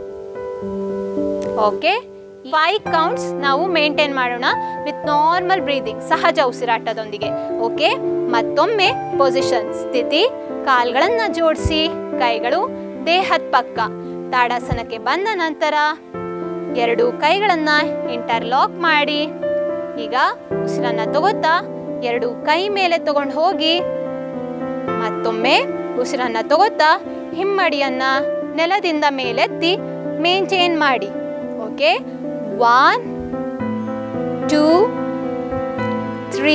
ಓಕೆ, ಫೈವ್ ಕೌಂಟ್ಸ್ ನಾವು ಮೇಂಟೈನ್ ಮಾಡೋಣ ವಿತ್ ನಾರ್ಮಲ್ ಬ್ರೀದಿಂಗ್, ಸಹಜ ಉಸಿರಾಟದೊಂದಿಗೆ. ಓಕೆ, ಮತ್ತೊಮ್ಮೆ ಪೊಸಿಷನ್ ಸ್ಥಿತಿ. ಕಾಲ್ಗಳನ್ನು ಜೋಡಿಸಿ, ಕೈಗಳು ದೇಹದ ಪಕ್ಕ. ತಾಡಾಸನಕ್ಕೆ ಬಂದ ನಂತರ ಎರಡು ಕೈಗಳನ್ನು ಇಂಟರ್ಲಾಕ್ ಮಾಡಿ. ಈಗ ಉಸಿರನ್ನು ತಗೋತಾ ಎರಡು ಕೈ ಮೇಲೆ ತಗೊಂಡು ಹೋಗಿ ಮತ್ತೊಮ್ಮೆ ಉಸಿರನ್ನು ತಗೋತಾ ಹಿಮ್ಮಡಿಯನ್ನು ನೆಲದಿಂದ ಮೇಲೆತ್ತಿ ಮೇಂಟೈನ್ ಮಾಡಿ. Okay, one two three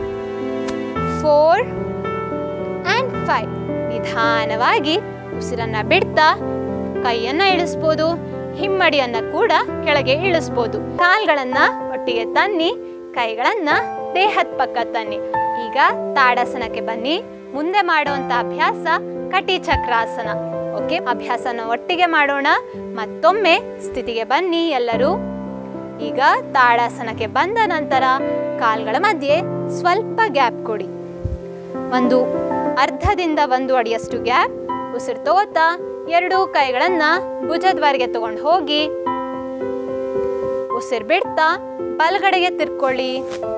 four and five. ನಿಧಾನವಾಗಿ ಉಸಿರನ್ನು ಬಿಡ್ತಾ ಕೈಯನ್ನು ಇಳಿಸ್ಬೋದು, ಹಿಮ್ಮಡಿಯನ್ನು ಕೂಡ ಕೆಳಗೆ ಇಳಿಸ್ಬೋದು. ಕಾಲ್ಗಳನ್ನು ಒಟ್ಟಿಗೆ ತನ್ನಿ, ಕೈಗಳನ್ನು ದೇಹದ ಪಕ್ಕ ತನ್ನಿ. ಈಗ ತಾಡಾಸನಕ್ಕೆ ಬನ್ನಿ. ಮುಂದೆ ಮಾಡುವಂಥ ಅಭ್ಯಾಸ ಕಟಿ ಚಕ್ರಾಸನ. ಓಕೆ, ಅಭ್ಯಾಸನ ಒಟ್ಟಿಗೆ ಮಾಡೋಣ. ಮತ್ತೊಮ್ಮೆ ಸ್ಥಿತಿಗೆ ಬನ್ನಿ ಎಲ್ಲರೂ. ಈಗ ತಾಡಾಸನಕ್ಕೆ ಬಂದ ನಂತರ ಕಾಲ್ಗಳ ಮಧ್ಯೆ ಸ್ವಲ್ಪ ಗ್ಯಾಪ್ ಕೊಡಿ. ಒಂದು ಅರ್ಧದಿಂದ ಒಂದು ಅಡಿಯಷ್ಟು ಗ್ಯಾಪ್. ಉಸಿರು ತಗೋತಾ ಎರಡೂ ಕೈಗಳನ್ನು ಭುಜದವರೆಗೆ ತಗೊಂಡು ಹೋಗಿ ಉಸಿರು ಬಿಡ್ತಾ ಬಲಗಡೆಗೆ ತಿರ್ಕೊಳ್ಳಿ.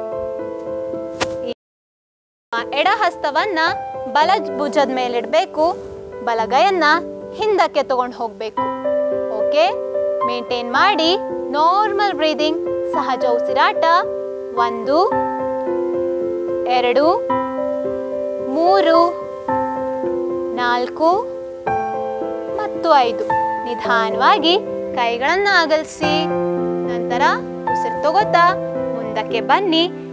ಎಡ ಹಸ್ತವನ್ನ ಬಲ ಭುಜದ ಮೇಲಿಡಬೇಕು, ಬಲಗೈಯನ್ನ ಹಿಂದಕ್ಕೆ ತಗೊಂಡು ಹೋಗಬೇಕು. ಓಕೆ, ಮೇಂಟೈನ್ ಮಾಡಿ. ನಾರ್ಮಲ್ ಬ್ರೀದಿಂಗ್, ಸಹಜ ಉಸಿರಾಟ. ಒಂದು, ಎರಡು, ಮೂರು, ನಾಲ್ಕು ಮತ್ತು ಐದು. ನಿಧಾನವಾಗಿ ಕೈಗಳನ್ನು ಅಗಲಿಸಿ ನಂತರ ಉಸಿರು ತಗೋತಾ ಮುಂದಕ್ಕೆ ಬನ್ನಿ.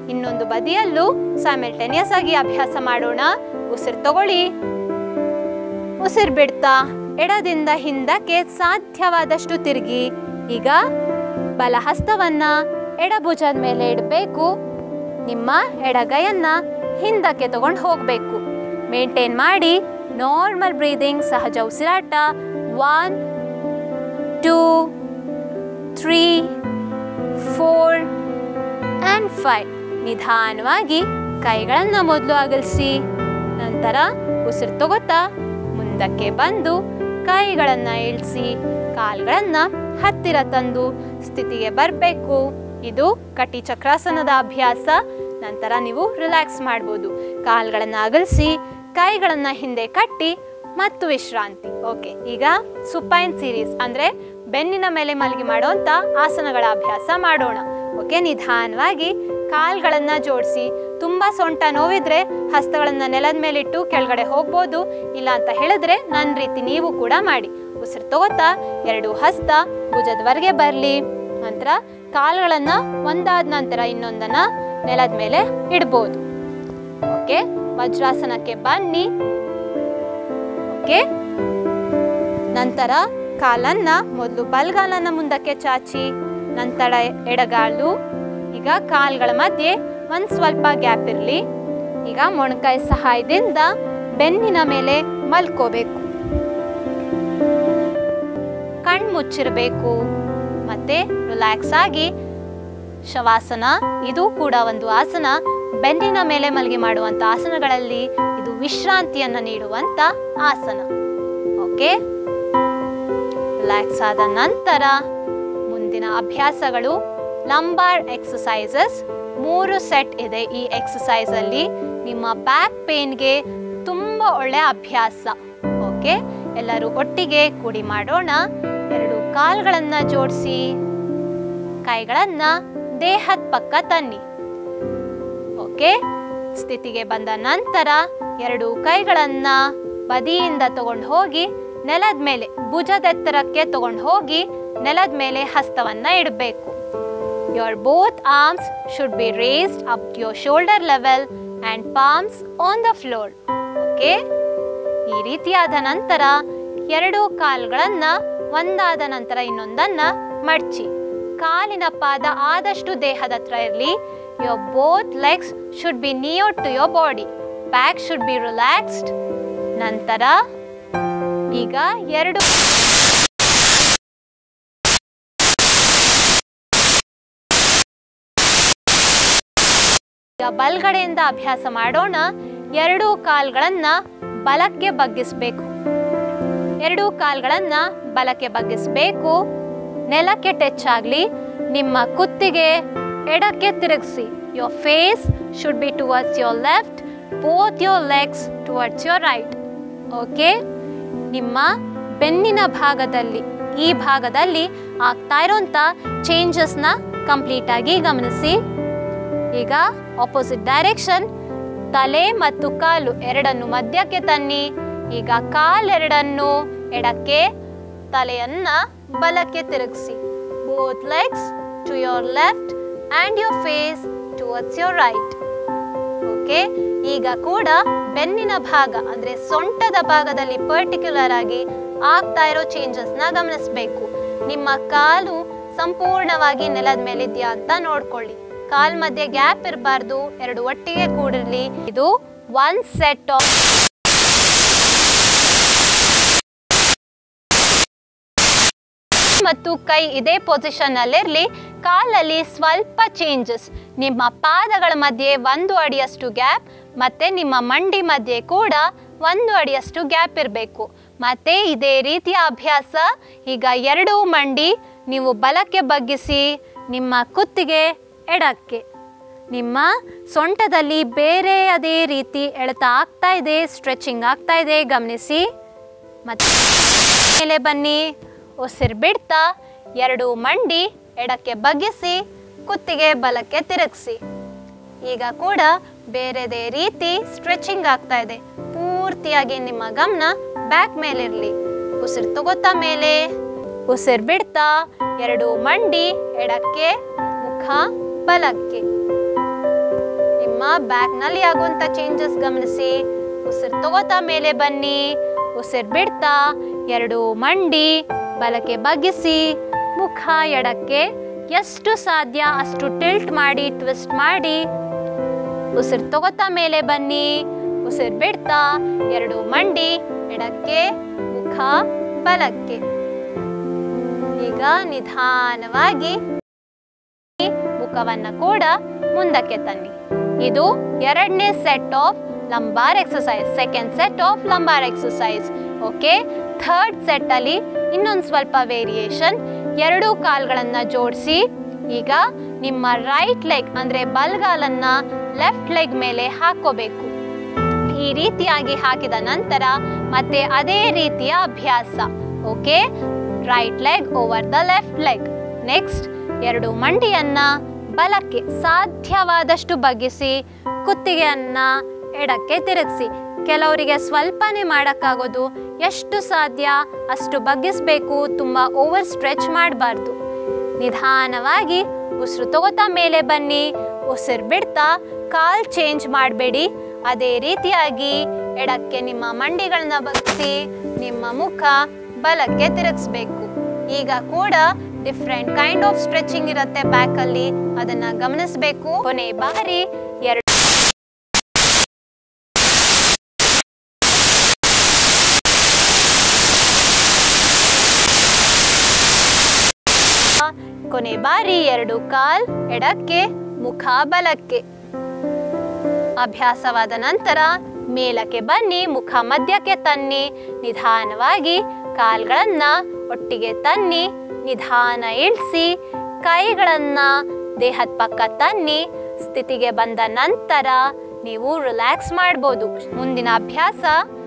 ಇನ್ನೊಂದು ಬದಿಯಲ್ಲೂ ಸೈಮಲ್ಟೇನಿಯಸ್ ಆಗಿ ಅಭ್ಯಾಸ ಮಾಡೋಣ. ಉಸಿರು ತಗೊಳ್ಳಿ, ಉಸಿರು ಬಿಡ್ತಾ ಎಡದಿಂದ ಹಿಂದಕ್ಕೆ ಸಾಧ್ಯವಾದಷ್ಟು ತಿರುಗಿ. ಈಗ ಬಲ ಹಸ್ತವನ್ನ ಎಡಭುಜದ ಮೇಲೆ ಇಡಬೇಕು. ನಿಮ್ಮ ಎಡಗೈಯನ್ನ ಹಿಂದಕ್ಕೆ ತಗೊಂಡು ಹೋಗಬೇಕು. ಮೇಂಟೈನ್ ಮಾಡಿ ನಾರ್ಮಲ್ ಬ್ರೀದಿಂಗ್, ಸಹಜ ಉಸಿರಾಟ. One two three four and five. ನಿಧಾನವಾಗಿ ಕೈಗಳನ್ನು ಮೊದಲು ಅಗಲಿಸಿ, ನಂತರ ಉಸಿರು ತಗೋತಾ ಮುಂದಕ್ಕೆ ಬಂದು ಕೈಗಳನ್ನು ಇಳಿಸಿ, ಕಾಲುಗಳನ್ನು ಹತ್ತಿರ ತಂದು ಸ್ಥಿತಿಗೆ ಬರಬೇಕು. ಇದು ಕಟಿ ಚಕ್ರಾಸನದ ಅಭ್ಯಾಸ. ನಂತರ ನೀವು ರಿಲ್ಯಾಕ್ಸ್ ಮಾಡ್ಬೋದು. ಕಾಲುಗಳನ್ನು ಅಗಲಿಸಿ, ಕೈಗಳನ್ನು ಹಿಂದೆ ಕಟ್ಟಿ ಮತ್ತು ವಿಶ್ರಾಂತಿ. ಓಕೆ, ಈಗ ಸುಪೈನ್ ಸೀರೀಸ್ ಅಂದರೆ ಬೆನ್ನಿನ ಮೇಲೆ ಮಲಗಿ ಮಾಡುವಂಥ ಆಸನಗಳ ಅಭ್ಯಾಸ ಮಾಡೋಣ. ಓಕೆ, ನಿಧಾನವಾಗಿ ಕಾಲುಗಳನ್ನು ಜೋಡಿಸಿ. ತುಂಬ ಸೊಂಟ ನೋವಿದ್ರೆ ಹಸ್ತಗಳನ್ನು ನೆಲದ ಮೇಲಿಟ್ಟು ಕೆಳಗಡೆ ಹೋಗ್ಬೋದು. ಇಲ್ಲ ಅಂತ ಹೇಳಿದ್ರೆ ನನ್ನ ರೀತಿ ನೀವು ಕೂಡ ಮಾಡಿ. ಉಸಿರು ತಗೋತಾ ಎರಡು ಹಸ್ತ ಭುಜದವರೆಗೆ ಬರಲಿ. ನಂತರ ಕಾಲುಗಳನ್ನು ಒಂದಾದ ನಂತರ ಇನ್ನೊಂದನ್ನು ನೆಲದ ಮೇಲೆ ಇಡ್ಬೋದು. ಓಕೆ, ವಜ್ರಾಸನಕ್ಕೆ ಬನ್ನಿ. ಓಕೆ, ನಂತರ ಕಾಲನ್ನ ಮೊದಲು ಬಲಗಾಲನ್ನ ಮುಂದಕ್ಕೆ ಚಾಚಿ, ನಂತರ ಎಡಗಾಲು. ಈಗ ಕಾಲುಗಳ ಮಧ್ಯೆ ಒಂದು ಸ್ವಲ್ಪ ಗ್ಯಾಪ್ ಇರಲಿ. ಈಗ ಮೊಣಕೈ ಸಹಾಯದಿಂದ ಬೆನ್ನಿನ ಮೇಲೆ ಮಲ್ಕೋಬೇಕು. ಕಣ್ಣು ಮುಚ್ಚಿರಬೇಕು ಮತ್ತೆ ರಿಲ್ಯಾಕ್ಸ್ ಆಗಿ. ಶವಾಸನ ಇದು ಕೂಡ ಒಂದು ಆಸನ. ಬೆನ್ನಿನ ಮೇಲೆ ಮಲಗಿ ಮಾಡುವಂಥ ಆಸನಗಳಲ್ಲಿ ಇದು ವಿಶ್ರಾಂತಿಯನ್ನು ನೀಡುವಂಥ ಆಸನ. ಓಕೆ, ರಿಲ್ಯಾಕ್ಸ್ ಆದ ನಂತರ ಮುಂದಿನ ಅಭ್ಯಾಸಗಳು ಲಂಬಾರ್ ಎಕ್ಸಸೈಸಸ್. ಮೂರು ಸೆಟ್ ಇದೆ ಈ ಎಕ್ಸಸೈಸ್ ಅಲ್ಲಿ. ನಿಮ್ಮ ಬ್ಯಾಕ್ ಪೇನ್ಗೆ ತುಂಬ ಒಳ್ಳೆ ಅಭ್ಯಾಸ. ಓಕೆ, ಎಲ್ಲರೂ ಒಟ್ಟಿಗೆ ಕೂಡಿ ಮಾಡೋಣ. ಎರಡು ಕಾಲುಗಳನ್ನು ಜೋಡಿಸಿ, ಕೈಗಳನ್ನ ದೇಹದ ಪಕ್ಕ ತನ್ನಿ. ಓಕೆ, ಸ್ಥಿತಿಗೆ ಬಂದ ನಂತರ ಎರಡು ಕೈಗಳನ್ನ ಬದಿಯಿಂದ ತಗೊಂಡು ಹೋಗಿ ನೆಲದ ಮೇಲೆ ಭುಜದೆತ್ತರಕ್ಕೆ ತಗೊಂಡು ಹೋಗಿ ನೆಲದ ಮೇಲೆ ಹಸ್ತವನ್ನ ಇಡಬೇಕು. Your both arms should be raised up to your shoulder level and palms on the floor. Okay, ಈ ರೀತಿಯಾದ ನಂತರ ಎರಡು ಕಾಲುಗಳನ್ನ ಒಂದಾದ ನಂತರ ಇನ್ನೊಂದನ್ನ ಮಡಚಿ. ಕಾಲಿನ ಪಾದ ಆದಷ್ಟು ದೇಹದ ಹತ್ರ ಇರಲಿ. Your both legs should be near to your body. Back should be relaxed. ನಂತರ ಈಗ ಎರಡು ಈಗ ಬಲಗಡೆಯಿಂದ ಅಭ್ಯಾಸ ಮಾಡೋಣ. ಎರಡು ಕಾಲುಗಳನ್ನ ಬಲಕ್ಕೆ ಬಗ್ಗಿಸಬೇಕು. ಎರಡು ಕಾಲುಗಳನ್ನ ಬಲಕ್ಕೆ ಬಗ್ಗಿಸಬೇಕು. ನೆಲಕ್ಕೆ ಟಚ್ ಆಗಲಿ. ನಿಮ್ಮ ಕುತ್ತಿಗೆ ಎಡಕ್ಕೆ ತಿರುಗಿಸಿ. Your face should be towards your left, both your legs towards your right. Okay, ನಿಮ್ಮ ಬೆನ್ನಿನ ಭಾಗದಲ್ಲಿ ಈ ಭಾಗದಲ್ಲಿ ಆಗ್ತಾ ಇರೋಂಥ ಚೇಂಜಸ್ನ ಕಂಪ್ಲೀಟ್ ಆಗಿ ಗಮನಿಸಿ. ಈಗ ಆಪೋಸಿಟ್ ಡೈರೆಕ್ಷನ್, ತಲೆ ಮತ್ತು ಕಾಲು ಎರಡನ್ನು ಮಧ್ಯಕ್ಕೆ ತನ್ನಿ. ಈಗ ಕಾಲೆರಡನ್ನು ಎಡಕ್ಕೆ, ತಲೆಯನ್ನ ಬಲಕ್ಕೆ ತಿರುಗಿಸಿ. Both legs to your left and your face towards your right. Okay, ಈಗ ಕೂಡ ಬೆನ್ನಿನ ಭಾಗ ಅಂದರೆ ಸೊಂಟದ ಭಾಗದಲ್ಲಿ ಪರ್ಟಿಕ್ಯುಲರ್ ಆಗಿ ಆಗ್ತಾ ಇರೋ ಚೇಂಜಸ್ನ ಗಮನಿಸಬೇಕು. ನಿಮ್ಮ ಕಾಲು ಸಂಪೂರ್ಣವಾಗಿ ನೆಲದ ಮೇಲಿದೆಯಾ ಅಂತ ನೋಡ್ಕೊಳ್ಳಿ. ಕಾಲ್ ಮಧ್ಯೆ ಗ್ಯಾಪ್ ಇರಬಾರ್ದು, ಎರಡು ಒಟ್ಟಿಗೆ ಕೂಡಿರಲಿ. ಇದು ಒನ್ ಸೆಟ್ ಆಫ್ ಮತ್ತು ಕೈ ಇದೇ ಪೊಸಿಷನ್ ಅಲ್ಲಿರಲಿ. ಕಾಲಲ್ಲಿ ಸ್ವಲ್ಪ ಚೇಂಜಸ್. ನಿಮ್ಮ ಪಾದಗಳ ಮಧ್ಯೆ ಒಂದು ಅಡಿಯಷ್ಟು ಗ್ಯಾಪ್ ಮತ್ತೆ ನಿಮ್ಮ ಮಂಡಿ ಮಧ್ಯೆ ಕೂಡ ಒಂದು ಅಡಿಯಷ್ಟು ಗ್ಯಾಪ್ ಇರಬೇಕು. ಮತ್ತೆ ಇದೇ ರೀತಿಯ ಅಭ್ಯಾಸ. ಈಗ ಎರಡೂ ಮಂಡಿ ನೀವು ಬಲಕ್ಕೆ ಬಗ್ಗಿಸಿ, ನಿಮ್ಮ ಕುತ್ತಿಗೆ ಎಡಕ್ಕೆ. ನಿಮ್ಮ ಸೊಂಟದಲ್ಲಿ ಬೇರೆ ಅದೇ ರೀತಿ ಎಳೆತ ಆಗ್ತಾ ಇದೆ, ಸ್ಟ್ರೆಚಿಂಗ್ ಆಗ್ತಾ ಇದೆ, ಗಮನಿಸಿ. ಮತ್ತೆ ಮೇಲೆ ಬನ್ನಿ. ಉಸಿರು ಬಿಡ್ತಾ ಎರಡು ಮಂಡಿ ಎಡಕ್ಕೆ ಬಗ್ಗಿಸಿ, ಕುತ್ತಿಗೆ ಬಲಕ್ಕೆ ತಿರುಗಿಸಿ. ಈಗ ಕೂಡ ಬೇರೆದೇ ರೀತಿ ಸ್ಟ್ರೆಚಿಂಗ್ ಆಗ್ತಾ ಇದೆ. ಪೂರ್ತಿಯಾಗಿ ನಿಮ್ಮ ಗಮನ ಬ್ಯಾಕ್ ಮೇಲಿರಲಿ. ಉಸಿರು ತಗೋತಾ ಮೇಲೆ, ಉಸಿರು ಬಿಡ್ತಾ ಎರಡು ಮಂಡಿ ಎಡಕ್ಕೆ, ಮುಖ ಬಲಕ್ಕೆ. ನಿಮ್ಮ ಬ್ಯಾಕ್ನಲ್ಲಿ ಆಗುವಂಥ ಚೇಂಜಸ್ ಗಮನಿಸಿ. ಉಸಿರು ತಗೋತಾ ಮೇಲೆ ಬನ್ನಿ. ಉಸಿರು ಬಿಡ್ತಾ ಎರಡು ಮಂಡಿ ಬಲಕ್ಕೆ ಬಗ್ಗಿಸಿ, ಮುಖ ಎಡಕ್ಕೆ ಎಷ್ಟು ಸಾಧ್ಯ ಅಷ್ಟು ಟಿಲ್ಟ್ ಮಾಡಿ, ಟ್ವಿಸ್ಟ್ ಮಾಡಿ. ಉಸಿರು ತಗೋತಾ ಮೇಲೆ ಬನ್ನಿ. ಉಸಿರು ಬಿಡ್ತಾ ಎರಡು ಮಂಡಿ ಎಡಕ್ಕೆ, ಮುಖ ಬಲಕ್ಕೆ. ಈಗ ನಿಧಾನವಾಗಿ ಮುಖವನ್ನು ಕೂಡ ಮುಂದಕ್ಕೆ ತನ್ನಿ. ಇದು ಎರಡನೇ set of lumbar exercise, second set of lumbar exercise. Okay, third set ಅಲ್ಲಿ ಇನ್ನೊಂದು ಸ್ವಲ್ಪ ವೇರಿಯೇಷನ್. ಎರಡು ಕಾಲ್ಗಳನ್ನ ಜೋಡಿಸಿ ಈಗ ನಿಮ್ಮ ರೈಟ್ ಲೆಗ್ ಅಂದ್ರೆ ಬಲ್ಗಾಲನ್ನ ಲೆಫ್ಟ್ ಲೆಗ್ ಮೇಲೆ ಹಾಕೋಬೇಕು. ಈ ರೀತಿಯಾಗಿ ಹಾಕಿದ ನಂತರ ಮತ್ತೆ ಅದೇ ರೀತಿಯ ಅಭ್ಯಾಸ. Okay, right leg over the left leg. Next ಎರಡು ಮಂಡಿಯನ್ನ ಬಲಕ್ಕೆ ಸಾಧ್ಯವಾದಷ್ಟು ಬಗ್ಗಿಸಿ, ಕುತ್ತಿಗೆಯನ್ನ ಎಡಕ್ಕೆ ತಿರುಗಿಸಿ. ಕೆಲವರಿಗೆ ಸ್ವಲ್ಪನೇ ಮಾಡೋಕ್ಕಾಗೋದು, ಎಷ್ಟು ಸಾಧ್ಯ ಅಷ್ಟು ಬಗ್ಗಿಸ್ಬೇಕು, ತುಂಬ ಓವರ್ ಸ್ಟ್ರೆಚ್ ಮಾಡಬಾರ್ದು. ನಿಧಾನವಾಗಿ ಉಸಿರು ತಗೋತಾ ಮೇಲೆ ಬನ್ನಿ. ಉಸಿರು ಬಿಡ್ತಾ ಕಾಲ್ ಚೇಂಜ್ ಮಾಡಬೇಡಿ. ಅದೇ ರೀತಿಯಾಗಿ ಎಡಕ್ಕೆ ನಿಮ್ಮ ಮಂಡಿಗಳನ್ನ ಬಗ್ಗಿಸಿ, ನಿಮ್ಮ ಮುಖ ಬಲಕ್ಕೆ ತಿರುಗಿಸ್ಬೇಕು. ಈಗ ಕೂಡ ಡಿಫ್ರೆಂಟ್ ಕೈಂಡ್ ಆಫ್ ಸ್ಟ್ರೆಚಿಂಗ್ ಇರುತ್ತೆ ಬ್ಯಾಕಲ್ಲಿ, ಅದನ್ನ ಗಮನಿಸಬೇಕು. ಕೊನೆ ಬಾರಿ ಎರಡು ಕೊನೆ ಬಾರಿ ಎರಡು ಕಾಲ್ ಎಡಕ್ಕೆ, ಮುಖ ಬಲಕ್ಕೆ. ಅಭ್ಯಾಸವಾದ ನಂತರ ಮೇಲಕ್ಕೆ ಬನ್ನಿ, ಮುಖ ಮಧ್ಯಕ್ಕೆ ತನ್ನಿ. ನಿಧಾನವಾಗಿ ಕಾಲ್ಗಳನ್ನ ಒಟ್ಟಿಗೆ ತನ್ನಿ, ನಿಧಾನ ಇಳಿಸಿ, ಕೈಗಳನ್ನ ದೇಹದ ಪಕ್ಕ ತನ್ನಿ. ಸ್ಥಿತಿಗೆ ಬಂದ ನಂತರ ನೀವು ರಿಲ್ಯಾಕ್ಸ್ ಮಾಡ್ಬೋದು. ಮುಂದಿನ ಅಭ್ಯಾಸ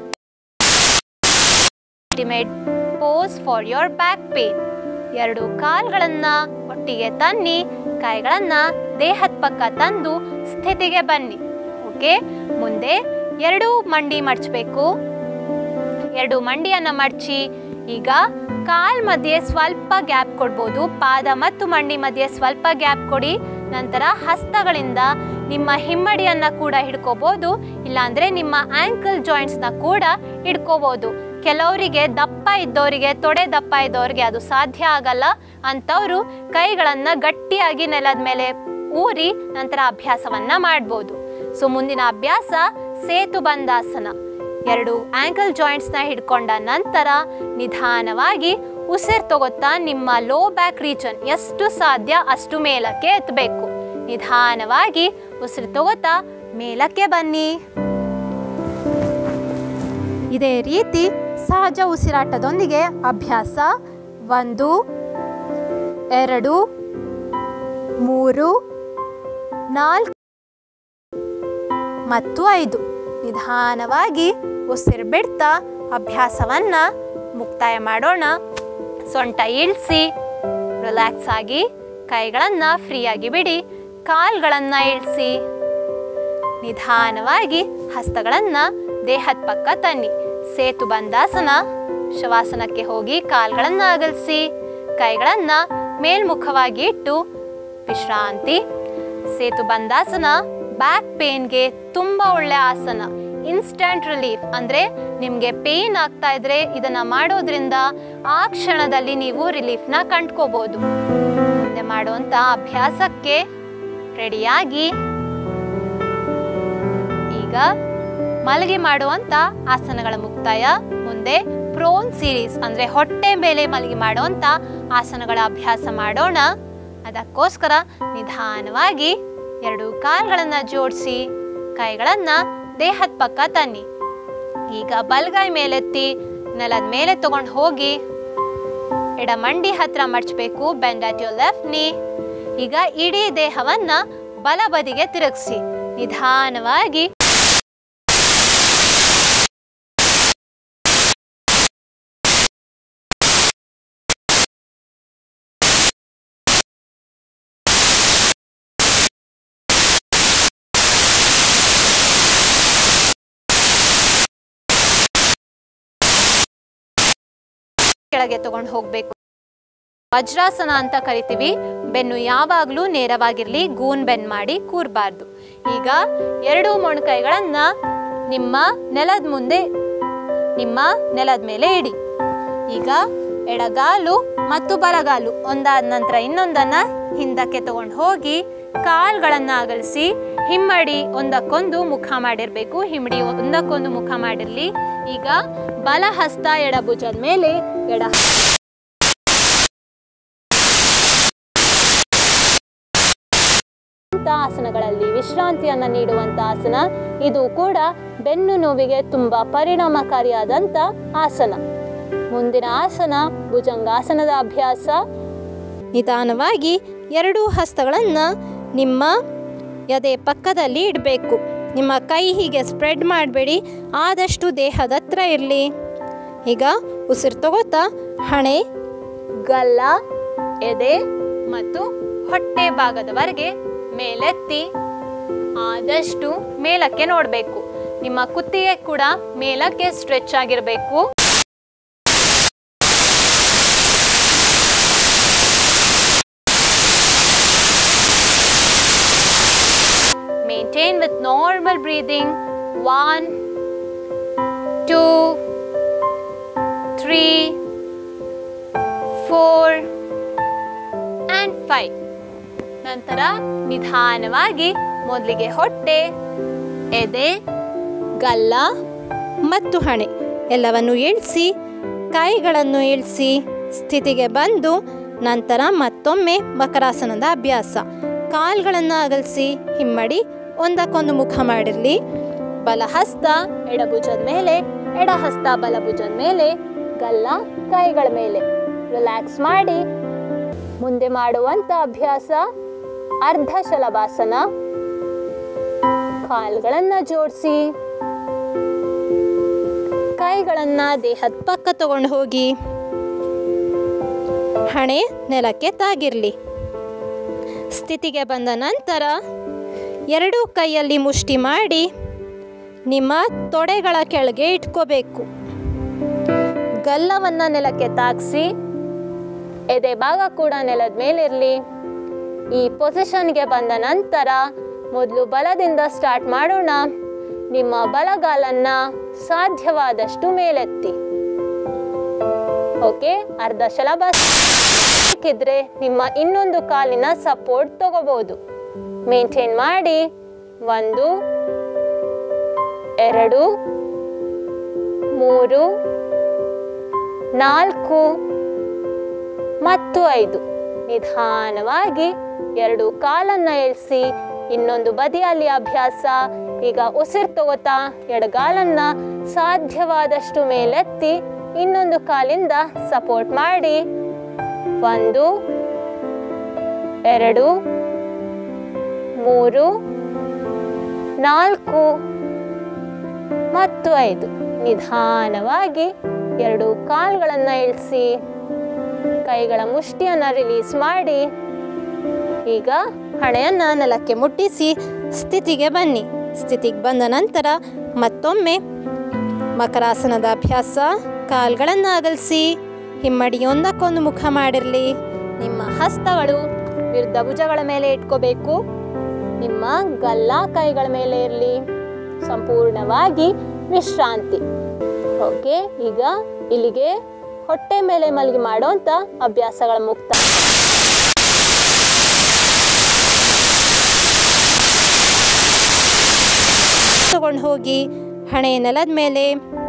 ultimate pose for your back pain. ಎರಡು ಕಾಲ್ಗಳನ್ನ ಒಟ್ಟಿಗೆ ತನ್ನಿ, ಕೈಗಳನ್ನ ದೇಹದ ಪಕ್ಕ ತಂದು ಸ್ಥಿತಿಗೆ ಬನ್ನಿ. ಓಕೆ, ಮುಂದೆ ಎರಡು ಮಂಡಿ ಮಡಚಬೇಕು. ಎರಡು ಮಂಡಿಯನ್ನ ಮಡಚಿ ಈಗ ಕಾಲ್ ಮಧ್ಯೆ ಸ್ವಲ್ಪ ಗ್ಯಾಪ್ ಕೊಡ್ಬೋದು. ಪಾದ ಮತ್ತು ಮಂಡಿ ಮಧ್ಯೆ ಸ್ವಲ್ಪ ಗ್ಯಾಪ್ ಕೊಡಿ. ನಂತರ ಹಸ್ತಗಳಿಂದ ನಿಮ್ಮ ಹಿಮ್ಮಡಿಯನ್ನ ಕೂಡ ಹಿಡ್ಕೋಬಹುದು, ಇಲ್ಲಾಂದ್ರೆ ನಿಮ್ಮ ಆಂಕಲ್ ಜಾಯಿಂಟ್ಸ್ನ ಕೂಡ ಹಿಡ್ಕೋಬಹುದು. ಕೆಲವರಿಗೆ ದಪ್ಪ ಇದ್ದವರಿಗೆ, ತೊಡೆ ದಪ್ಪ ಇದ್ದವರಿಗೆ ಅದು ಸಾಧ್ಯ ಆಗಲ್ಲ. ಅಂಥವರು ಕೈಗಳನ್ನ ಗಟ್ಟಿಯಾಗಿ ನೆಲದ ಮೇಲೆ ಊರಿ ನಂತರ ಅಭ್ಯಾಸವನ್ನ ಮಾಡ್ಬೋದು. ಸೊ ಮುಂದಿನ ಅಭ್ಯಾಸ ಸೇತು ಬಂದಾಸನ. ಎರಡು ಆಂಕಲ್ ಜಾಯಿಂಟ್ಸ್ನ ಹಿಡ್ಕೊಂಡ ನಂತರ ನಿಧಾನವಾಗಿ ಉಸಿರು ತಗೋತಾ ನಿಮ್ಮ ಲೋ ಬ್ಯಾಕ್ ರೀಜನ್ ಎಷ್ಟು ಸಾಧ್ಯ ಅಷ್ಟು ಮೇಲಕ್ಕೆ ಎತ್ತಬೇಕು. ನಿಧಾನವಾಗಿ ಉಸಿರು ತಗೋತಾ ಮೇಲಕ್ಕೆ ಬನ್ನಿ. ಇದೇ ರೀತಿ ಸಹಜ ಉಸಿರಾಟದೊಂದಿಗೆ ಅಭ್ಯಾಸ. ಒಂದು, ಎರಡು, ಮೂರು, ನಾಲ್ಕು ಮತ್ತು ಐದು. ನಿಧಾನವಾಗಿ ಉಸಿರು ಬಿಡ್ತಾ ಅಭ್ಯಾಸವನ್ನ ಮುಕ್ತಾಯ ಮಾಡೋಣ. ಸೊಂಟ ಇಳಿಸಿ ರಿಲ್ಯಾಕ್ಸ್ ಆಗಿ, ಕೈಗಳನ್ನ ಫ್ರೀಯಾಗಿ ಬಿಡಿ, ಕಾಲ್ಗಳನ್ನ ಇಳಿಸಿ, ನಿಧಾನವಾಗಿ ಹಸ್ತಗಳನ್ನ ದೇಹದ ಪಕ್ಕ ತನ್ನಿ. ಸೇತು ಬಂದಾಸನ. ಶವಾಸನಕ್ಕೆ ಹೋಗಿ ಕಾಲ್ಗಳನ್ನ ಅಗಲಿಸಿ, ಕೈಗಳನ್ನ ಮೇಲ್ಮುಖವಾಗಿ ಇಟ್ಟು ವಿಶ್ರಾಂತಿ. ಸೇತು ಬಂದಾಸನ ಬ್ಯಾಕ್ ಪೇನ್ಗೆ ತುಂಬ ಒಳ್ಳೆ ಆಸನ. ಇನ್ಸ್ಟಂಟ್ ರಿಲೀಫ್ ಅಂದರೆ ನಿಮಗೆ ಪೇನ್ ಆಗ್ತಾ ಇದ್ರೆ ಇದನ್ನ ಮಾಡೋದ್ರಿಂದ ಆ ಕ್ಷಣದಲ್ಲಿ ನೀವು ರಿಲೀಫ್ನ ಕಂಡ್ಕೋಬಹುದು. ಮುಂದೆ ಮಾಡುವಂಥ ಅಭ್ಯಾಸಕ್ಕೆ ರೆಡಿಯಾಗಿ ಈಗ ಮಲಗಿ ಮಾಡುವಂಥ ಆಸನಗಳ ಮುಕ್ತಾಯ. ಮುಂದೆ ಪ್ರೋನ್ ಸೀರೀಸ್ ಅಂದರೆ ಹೊಟ್ಟೆ ಮೇಲೆ ಮಲಗಿ ಮಾಡುವಂಥ ಆಸನಗಳ ಅಭ್ಯಾಸ ಮಾಡೋಣ. ಅದಕ್ಕೋಸ್ಕರ ನಿಧಾನವಾಗಿ ಎರಡು ಕಾಲ್ಗಳನ್ನು ಜೋಡಿಸಿ, ಕೈಗಳನ್ನು ದೇಹದ ಪಕ್ಕ ತನ್ನಿ. ಈಗ ಬಲಗೈ ಮೇಲೆತ್ತಿ ನೆಲದ ಮೇಲೆ ತಗೊಂಡು ಹೋಗಿ ಎಡ ಮಂಡಿ ಹತ್ರ ಮಡಚಬೇಕು. Bend at your left knee. ಈಗ ಇಡೀ ದೇಹವನ್ನ ಬಲ ಬದಿಗೆ ತಿರುಗಿಸಿ ನಿಧಾನವಾಗಿ ಕೆಳಗೆ ತಗೊಂಡು ಹೋಗ್ಬೇಕು. ವಜ್ರಾಸನ ಅಂತ ಕರಿತೀವಿ. ಬೆನ್ನು ಯಾವಾಗಲೂ ನೇರವಾಗಿರ್ಲಿ, ಗೂನ್ ಬೆನ್ ಮಾಡಿ ಕೂರಬಾರ್ದು. ಈಗ ಎರಡೂ ಮೊಣಕೈಗಳನ್ನು ನಿಮ್ಮ ನೆಲದ ಮುಂದೆ ನಿಮ್ಮ ನೆಲದ ಮೇಲೆ ಇಡಿ. ಈಗ ಎಡಗಾಲು ಮತ್ತು ಬಲಗಾಲು ಒಂದಾದ ನಂತರ ಇನ್ನೊಂದನ್ನು ಹಿಂದಕ್ಕೆ ತಗೊಂಡು ಹೋಗಿ ಕಾಲ್ಗಳನ್ನು ಅಗಲಿಸಿ ಹಿಮ್ಮಡಿ ಒಂದಕ್ಕೊಂದು ಮುಖ ಮಾಡಿರಬೇಕು. ಹಿಮ್ಮಡಿ ಒಂದಕ್ಕೊಂದು ಮುಖ ಮಾಡಿರಲಿ. ಈಗ ಬಲ ಹಸ್ತ ಎಡಭುಜದ ಮೇಲೆ ಎಡ ಆಸನಗಳಲ್ಲಿ ವಿಶ್ರಾಂತಿಯನ್ನು ನೀಡುವಂಥ ಆಸನ. ಇದು ಕೂಡ ಬೆನ್ನು ನೋವಿಗೆ ತುಂಬ ಪರಿಣಾಮಕಾರಿಯಾದಂಥ ಆಸನ. ಮುಂದಿನ ಆಸನ ಭುಜಂಗಾಸನದ ಅಭ್ಯಾಸ. ನಿಧಾನವಾಗಿ ಎರಡೂ ಹಸ್ತಗಳನ್ನು ನಿಮ್ಮ ಎದೆ ಪಕ್ಕದಲ್ಲಿ ಇಡಬೇಕು. ನಿಮ್ಮ ಕೈ ಹೀಗೆ ಸ್ಪ್ರೆಡ್ ಮಾಡಬೇಡಿ, ಆದಷ್ಟು ದೇಹದ ಹತ್ರ ಇರಲಿ. ಈಗ ಉಸಿರು ತಗೋತಾ ಹಣೆ, ಗಲ್ಲ, ಎದೆ ಮತ್ತು ಹೊಟ್ಟೆ ಭಾಗದವರೆಗೆ ಮೇಲೆತ್ತಿ ಆದಷ್ಟು ಮೇಲಕ್ಕೆ ನೋಡಬೇಕು. ನಿಮ್ಮ ಕುತ್ತಿಗೆ ಕೂಡ ಮೇಲಕ್ಕೆ ಸ್ಟ್ರೆಚ್ ಆಗಿರಬೇಕು. Maintain with normal breathing. One, two, three, four, and five. ನಂತರ ನಿಧಾನವಾಗಿ ಮೊದಲಿಗೆ ಹೊಟ್ಟೆ, ಎದೆ, ಗಲ್ಲ ಮತ್ತು ಹಣೆ ಎಲ್ಲವನ್ನು ಇಳಿಸಿ ಕೈಗಳನ್ನು ಇಳಿಸಿ ಸ್ಥಿತಿಗೆ ಬಂದು ನಂತರ ಮತ್ತೊಮ್ಮೆ ಮಕರಾಸನದ ಅಭ್ಯಾಸ. ಕಾಲ್ಗಳನ್ನು ಅಗಲಿಸಿ ಹಿಮ್ಮಡಿ ಒಂದಕ್ಕೊಂದು ಮುಖ ಮಾಡಿರಲಿ. ಬಲಹಸ್ತ ಎಡಭುಜದ ಮೇಲೆ, ಎಡಹಸ್ತ ಬಲಭುಜದ ಮೇಲೆ, ಗಲ್ಲ ಕೈಗಳ ಮೇಲೆ ರಿಲ್ಯಾಕ್ಸ್ ಮಾಡಿ. ಮುಂದೆ ಮಾಡುವಂಥ ಅಭ್ಯಾಸ ಅರ್ಧ ಶಲಭಾಸನ. ಕಾಲ್ಗಳನ್ನು ಜೋಡಿಸಿ ಕೈಗಳನ್ನು ದೇಹದ ಪಕ್ಕ ತಗೊಂಡು ಹೋಗಿ ಹಣೆ ನೆಲಕ್ಕೆ ತಾಗಿರಲಿ. ಸ್ಥಿತಿಗೆ ಬಂದ ನಂತರ ಎರಡೂ ಕೈಯಲ್ಲಿ ಮುಷ್ಟಿ ಮಾಡಿ ನಿಮ್ಮ ತೊಡೆಗಳ ಕೆಳಗೆ ಇಟ್ಕೋಬೇಕು. ಗಲ್ಲವನ್ನು ನೆಲಕ್ಕೆ ತಾಗಿಸಿ ಎದೆ ಭಾಗ ಕೂಡ ನೆಲದ ಮೇಲಿರಲಿ. ಈ ಪೊಸಿಷನ್ಗೆ ಬಂದ ನಂತರ ಮೊದಲು ಬಲದಿಂದ ಸ್ಟಾರ್ಟ್ ಮಾಡೋಣ. ನಿಮ್ಮ ಬಲಗಾಲನ್ನು ಸಾಧ್ಯವಾದಷ್ಟು ಮೇಲೆತ್ತಿ. ಓಕೆ, ಅರ್ಧ ಶಲಭಾಸನ ನಿಮ್ಮ ಇನ್ನೊಂದು ಕಾಲಿನ ಸಪೋರ್ಟ್ ತಗೋಬಹುದು. ಮೇಂಟೈನ್ ಮಾಡಿ. ಒಂದು, ಎರಡು, ಮೂರು, ನಾಲ್ಕು ಮತ್ತು ಐದು. ನಿಧಾನವಾಗಿ ಎರಡು ಕಾಲನ್ನು ಇಳಿಸಿ ಇನ್ನೊಂದು ಬದಿಯಲ್ಲಿ ಅಭ್ಯಾಸ. ಈಗ ಉಸಿರು ತಗೋತಾ ಎಡಗಾಲನ್ನು ಸಾಧ್ಯವಾದಷ್ಟು ಮೇಲೆತ್ತಿ ಇನ್ನೊಂದು ಕಾಲಿಂದ ಸಪೋರ್ಟ್ ಮಾಡಿ. ಒಂದು, ಎರಡು, ಮೂರು, ನಾಲ್ಕು ಮತ್ತು ಐದು. ನಿಧಾನವಾಗಿ ಎರಡು ಕಾಲುಗಳನ್ನು ಇಳಿಸಿ ಕೈಗಳ ಮುಷ್ಟಿಯನ್ನು ರಿಲೀಸ್ ಮಾಡಿ. ಈಗ ಹಣೆಯನ್ನು ನೆಲಕ್ಕೆ ಮುಟ್ಟಿಸಿ ಸ್ಥಿತಿಗೆ ಬನ್ನಿ. ಸ್ಥಿತಿಗೆ ಬಂದ ನಂತರ ಮತ್ತೊಮ್ಮೆ ಮಕರಾಸನದ ಅಭ್ಯಾಸ. ಕಾಲುಗಳನ್ನು ಅಗಲಿಸಿ ಹಿಮ್ಮಡಿ ಒಂದಕ್ಕೊಂದು ಮುಖ ಮಾಡಿರಲಿ. ನಿಮ್ಮ ಹಸ್ತಗಳು ವಿರುದ್ಧ ಭುಜಗಳ ಮೇಲೆ ಇಟ್ಕೋಬೇಕು. ನಿಮ್ಮ ಗಲ್ಲ ಕೈಗಳ ಮೇಲೆ ಇರಲಿ. ಸಂಪೂರ್ಣವಾಗಿ ವಿಶ್ರಾಂತಿ. ಓಕೆ, ಈಗ ಇಲ್ಲಿಗೆ ಹೊಟ್ಟೆ ಮೇಲೆ ಮಲಗಿ ಮಾಡುವಂಥ ಅಭ್ಯಾಸಗಳ ಮುಕ್ತ. ತಗೊಂಡು ಹೋಗಿ ಹಣೆ ನೆಲದ ಮೇಲೆ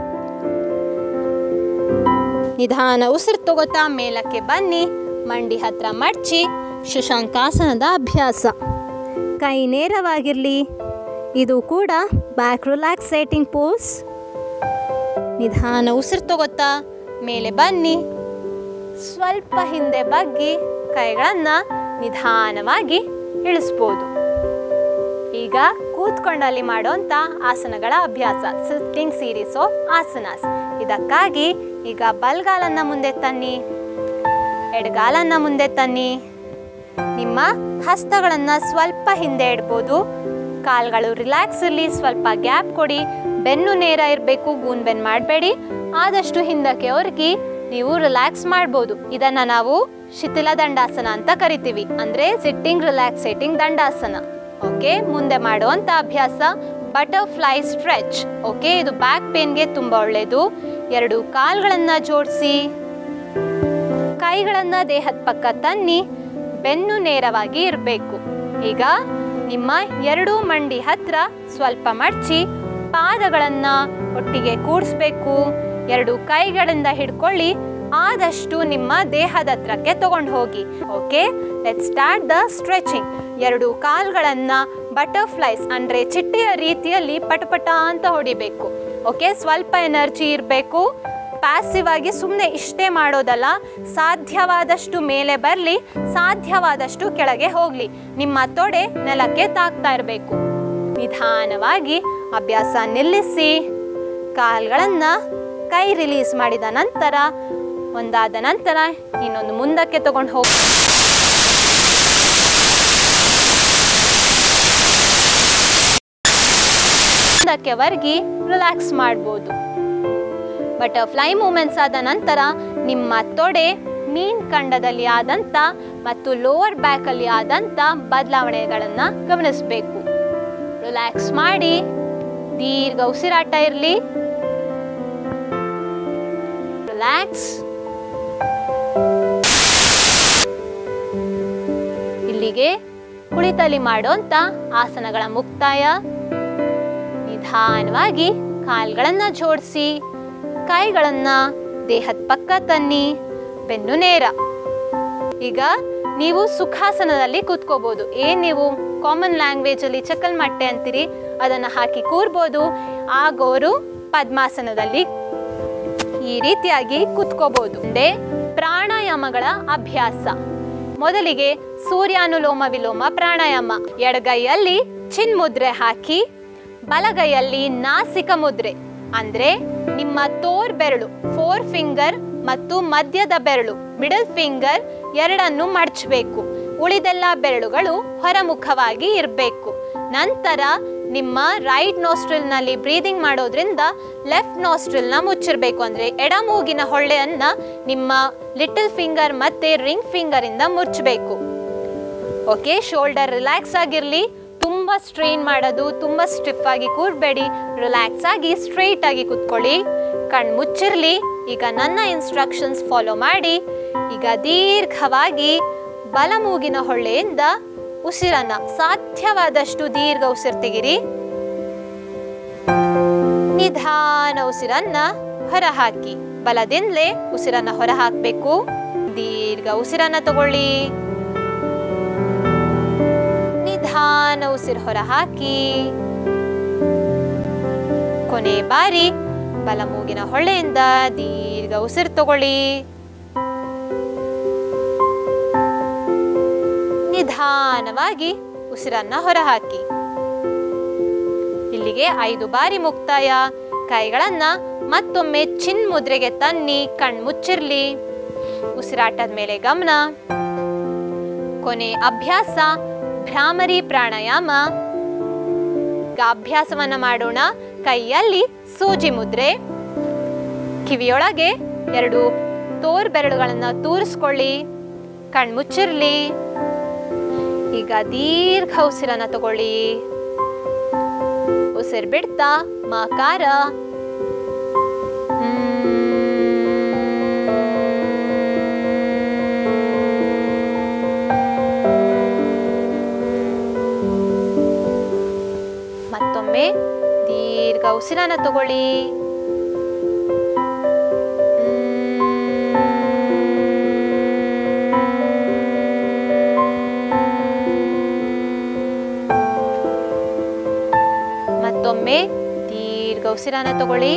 ನಿಧಾನ ಉಸಿರು ತಗೋತಾ ಮೇಲಕ್ಕೆ ಬನ್ನಿ. ಮಂಡಿ ಹತ್ರ ಮಡಚಿ ಶಶಾಂಕಾಸನದ ಅಭ್ಯಾಸ. ಕೈ ನೇರವಾಗಿರಲಿ. ಇದು ಕೂಡ ಬ್ಯಾಕ್ ರಿಲ್ಯಾಕ್ಸೇಟಿಂಗ್ ಪೋಸ್. ನಿಧಾನ ಉಸಿರು ತಗೋತಾ ಮೇಲೆ ಬನ್ನಿ. ಸ್ವಲ್ಪ ಹಿಂದೆ ಬಗ್ಗಿ ಕೈಗಳನ್ನು ನಿಧಾನವಾಗಿ ಇಳಿಸ್ಬೋದು. ಈಗ ಕೂತ್ಕೊಂಡಲ್ಲಿ ಮಾಡುವಂಥ ಆಸನಗಳ ಅಭ್ಯಾಸ, ಸಿಟ್ಟಿಂಗ್ ಸೀರೀಸ್ ಆಫ್ ಆಸನಾಸ್. ಇದಕ್ಕಾಗಿ ಈಗ ಬಲ್ಗಾಲನ್ನು ಮುಂದೆ ತನ್ನಿ, ಎಡಗಾಲನ್ನು ಮುಂದೆ ತನ್ನಿ. ನಿಮ್ಮ ಹಸ್ತಗಳನ್ನು ಸ್ವಲ್ಪ ಹಿಂದೆ ಇಡ್ಬೋದು. ಕಾಲ್ಗಳು ರಿಲ್ಯಾಕ್ಸ್ ಇರಲಿ, ಸ್ವಲ್ಪ ಗ್ಯಾಪ್ ಕೊಡಿ. ಬೆನ್ನು ನೇರ ಇರಬೇಕು, ಗೂನ್ ಬೆನ್ನು ಮಾಡಬೇಡಿ. ಆದಷ್ಟು ಹಿಂದಕ್ಕೆ ಹೊರಗಿ ನೀವು ರಿಲ್ಯಾಕ್ಸ್ ಮಾಡ್ಬೋದು. ಇದನ್ನ ನಾವು ಶಿಥಿಲ ದಂಡಾಸನ ಅಂತ ಕರಿತೀವಿ, ಅಂದ್ರೆ ಸಿಟ್ಟಿಂಗ್ ರಿಲ್ಯಾಕ್ಸೇಟಿಂಗ್ ದಂಡಾಸನ. ಓಕೆ, ಮುಂದೆ ಮಾಡುವಂಥ ಅಭ್ಯಾಸ ಬಟರ್ಫ್ಲೈ ಸ್ಟ್ರೆಚ್. ಓಕೆ, ಇದು ಬ್ಯಾಕ್ ಪೇನ್ಗೆ ತುಂಬ ಒಳ್ಳೆಯದು. ಎರಡು ಕಾಲ್ಗಳನ್ನು ಜೋಡಿಸಿ, ಕೈಗಳನ್ನು ದೇಹದ ಪಕ್ಕ ತನ್ನಿ, ಬೆನ್ನು ನೇರವಾಗಿ ಇರಬೇಕು. ಈಗ ನಿಮ್ಮ ಎರಡು ಮಂಡಿ ಹತ್ರ ಸ್ವಲ್ಪ ಮಡಚಿ ಪಾದಗಳನ್ನು ಒಟ್ಟಿಗೆ ಕೂಡಿಸ್ಬೇಕು. ಎರಡು ಕೈಗಳಿಂದ ಹಿಡ್ಕೊಳ್ಳಿ, ಆದಷ್ಟು ನಿಮ್ಮ ದೇಹದ ಹತ್ರಕ್ಕೆ ತಗೊಂಡು ಹೋಗಿ. Okay, let's start the stretching. ಎರಡು ಕಾಲ್ಗಳನ್ನು ಬಟರ್ಫ್ಲೈಸ್ ಅಂದರೆ ಚಿಟ್ಟೆಯ ರೀತಿಯಲ್ಲಿ ಪಟಪಟ ಅಂತ ಹೊಡಿಬೇಕು. ಓಕೆ, ಸ್ವಲ್ಪ ಎನರ್ಜಿ ಇರಬೇಕು. ಪ್ಯಾಸಿವ್ ಆಗಿ ಸುಮ್ಮನೆ ಇಷ್ಟೇ ಮಾಡೋದಲ್ಲ, ಸಾಧ್ಯವಾದಷ್ಟು ಮೇಲೆ ಬರಲಿ, ಸಾಧ್ಯವಾದಷ್ಟು ಕೆಳಗೆ ಹೋಗಲಿ. ನಿಮ್ಮ ತೊಡೆ ನೆಲಕ್ಕೆ ತಾಕ್ತಾ ಇರಬೇಕು. ನಿಧಾನವಾಗಿ ಅಭ್ಯಾಸ ನಿಲ್ಲಿಸಿ, ಕಾಲ್ಗಳನ್ನು ಕೈ ರಿಲೀಸ್ ಮಾಡಿದ ನಂತರ ಒಂದಾದ ನಂತರ ಇನ್ನೊಂದು ಮುಂದಕ್ಕೆ ತಗೊಂಡು ಹೋಗಿ ಮುಂದಕ್ಕೆ ವರ್ಗಿ ರಿಲ್ಯಾಕ್ಸ್ ಮಾಡ್ಬೋದು. ಬಟರ್ಫ್ಲೈ ಮೂಮೆಂಟ್ಸ್ ಆದ ನಂತರ ನಿಮ್ಮ ತೊಡೆ ಮೀನ್ ಖಂಡದಲ್ಲಿ ಆದಂಥ ಮತ್ತು ಲೋವರ್ ಬ್ಯಾಕಲ್ಲಿ ಆದಂಥ ಬದಲಾವಣೆಗಳನ್ನು ಗಮನಿಸಬೇಕು. ರಿಲ್ಯಾಕ್ಸ್ ಮಾಡಿ, ದೀರ್ಘ ಉಸಿರಾಟ ಇರಲಿ. ರಿಲ್ಯಾಕ್ಸ್. ಇಲ್ಲಿಗೆ ಕುಳಿತಲ್ಲಿ ಮಾಡುವಂಥ ಆಸನಗಳ ಮುಕ್ತಾಯ. ನಿಧಾನವಾಗಿ ಕಾಲ್ಗಳನ್ನು ಜೋಡಿಸಿ, ಕೈಗಳನ್ನು ದೇಹದ ಪಕ್ಕ ತನ್ನಿ, ಬೆನ್ನು ನೇರ. ಈಗ ನೀವು ಸುಖಾಸನದಲ್ಲಿ ಕೂತ್ಕೋಬಹುದು. ಏನು ನೀವು ಕಾಮನ್ ಲ್ಯಾಂಗ್ವೇಜಲ್ಲಿ ಚಕ್ಕಲ್ ಮಟ್ಟೆ ಅಂತೀರಿ, ಅದನ್ನು ಹಾಕಿ ಕೂರ್ಬೋದು. ಆಗೋರು ಪದ್ಮಾಸನದಲ್ಲಿ ಈ ರೀತಿಯಾಗಿ ಕೂತ್ಕೋಬಹುದು. ಮುಂದೆ ಪ್ರಾಣಾಯಾಮಗಳ ಅಭ್ಯಾಸ. ಮೊದಲಿಗೆ ಸೂರ್ಯಾನುಲೋಮ ವಿಲೋಮ ಪ್ರಾಣಾಯಾಮ. ಎಡಗೈಯಲ್ಲಿ ಚಿನ್ಮುದ್ರೆ ಹಾಕಿ, ಬಲಗೈಯಲ್ಲಿ ನಾಸಿಕ ಮುದ್ರೆ ಅಂದ್ರೆ ನಿಮ್ಮ ತೋರ್ ಬೆರಳು ಫೋರ್ ಫಿಂಗರ್ ಮತ್ತು ಮಧ್ಯದ ಬೆರಳು ಮಿಡಲ್ ಫಿಂಗರ್ ಎರಡನ್ನು ಮಡಚಬೇಕು. ಉಳಿದೆಲ್ಲ ಬೆರಳುಗಳು ಹೊರಮುಖವಾಗಿ ಇರಬೇಕು. ನಂತರ ನಿಮ್ಮ ರೈಟ್ ನೋಸ್ಟ್ರಿಲ್ನಲ್ಲಿ ಬ್ರೀದಿಂಗ್ ಮಾಡೋದ್ರಿಂದ ಲೆಫ್ಟ್ ನೋಸ್ಟ್ರಿಲ್ನ ಮುಚ್ಚಿರಬೇಕು. ಅಂದರೆ ಎಡ ಮೂಗಿನ ಹೊಳ್ಳೆಯನ್ನು ನಿಮ್ಮ ಲಿಟಲ್ ಫಿಂಗರ್ ಮತ್ತು ರಿಂಗ್ ಫಿಂಗರಿಂದ ಮುಚ್ಚಬೇಕು. ಓಕೆ, ಶೋಲ್ಡರ್ ರಿಲ್ಯಾಕ್ಸ್ ಆಗಿರಲಿ. ತುಂಬ ಸ್ಟ್ರೈನ್ ಮಾಡೋದು, ತುಂಬ ಸ್ಟಿಫ್ ಆಗಿ ಕೂರಬೇಡಿ. ರಿಲ್ಯಾಕ್ಸ್ ಆಗಿ ಸ್ಟ್ರೈಟ್ ಆಗಿ ಕೂತ್ಕೊಳ್ಳಿ. ಕಣ್ಣು ಮುಚ್ಚಿರಲಿ. ಈಗ ನನ್ನ ಇನ್ಸ್ಟ್ರಕ್ಷನ್ಸ್ ಫಾಲೋ ಮಾಡಿ. ಈಗ ದೀರ್ಘವಾಗಿ ಬಲ ಮೂಗಿನ ಹೊಳ್ಳೆಯಿಂದ ಉಸಿರನ್ನ ಸಾಧ್ಯವಾದಷ್ಟು ದೀರ್ಘ ಉಸಿರು ತೆಗಿರಿ. ನಿಧಾನ ಉಸಿರನ್ನ ಹೊರಹಾಕಿ. ಬಲದಿಂದಲೇ ಉಸಿರನ್ನ ಹೊರ ಹಾಕಬೇಕು. ದೀರ್ಘ ಉಸಿರನ್ನ ತಗೊಳ್ಳಿ. ನಿಧಾನ ಉಸಿರು ಹೊರ ಹಾಕಿ. ಕೊನೆ ಬಾರಿ ಬಲ ಮೂಗಿನ ಹೊಳ್ಳೆಯಿಂದ ದೀರ್ಘ ಉಸಿರು ತಗೊಳ್ಳಿ. ನಿಧಾನವಾಗಿ ಉಸಿರನ್ನ ಹೊರಹಾಕಿ. ಇಲ್ಲಿಗೆ ಐದು ಬಾರಿ ಮುಕ್ತಾಯ. ಕೈಗಳನ್ನ ಮತ್ತೊಮ್ಮೆ ಚಿನ್ ಮುದ್ರೆಗೆ ತನ್ನಿ, ಕಣ್ಣು ಮುಚ್ಚಿರ್ಲಿ. ಉಸಿರಾಟದ ಮೇಲೆ ಗಮನ. ಕೊನೆ ಅಭ್ಯಾಸ ಭ್ರಾಮರಿ ಪ್ರಾಣಾಯಾಮ. ಈಗ ಅಭ್ಯಾಸವನ್ನ ಮಾಡೋಣ. ಕೈಯಲ್ಲಿ ಸೂಜಿ ಮುದ್ರೆ, ಕಿವಿಯೊಳಗೆ ಎರಡು ತೋರ್ ಬೆರಳುಗಳನ್ನ ತೂರಿಸ್ಕೊಳ್ಳಿ. ಕಣ್ಣು ಮುಚ್ಚಿರ್ಲಿ. ಈಗ ದೀರ್ಘ ಉಸಿರನ್ನ ತಗೊಳ್ಳಿ. ಉಸಿರು ಬಿಡ್ತಾ ಮಾಕಾರ. ಮತ್ತೊಮ್ಮೆ ದೀರ್ಘ ಉಸಿರನ್ನ ತಗೊಳ್ಳಿ. ಮತ್ತೊಮ್ಮೆ ದೀರ್ಘ ಉಸಿರನ್ನ ತಗೊಳ್ಳಿ.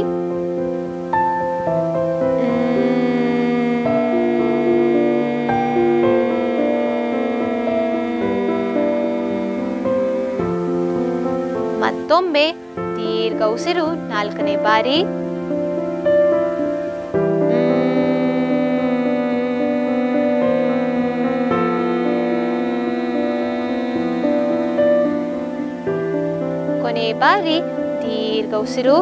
ಮತ್ತೊಮ್ಮೆ ದೀರ್ಘ ಉಸಿರು ನಾಲ್ಕನೇ ಬಾರಿ. ಕೊನೆ ಬಾರಿ ದೀರ್ಘ ಉಸಿರು.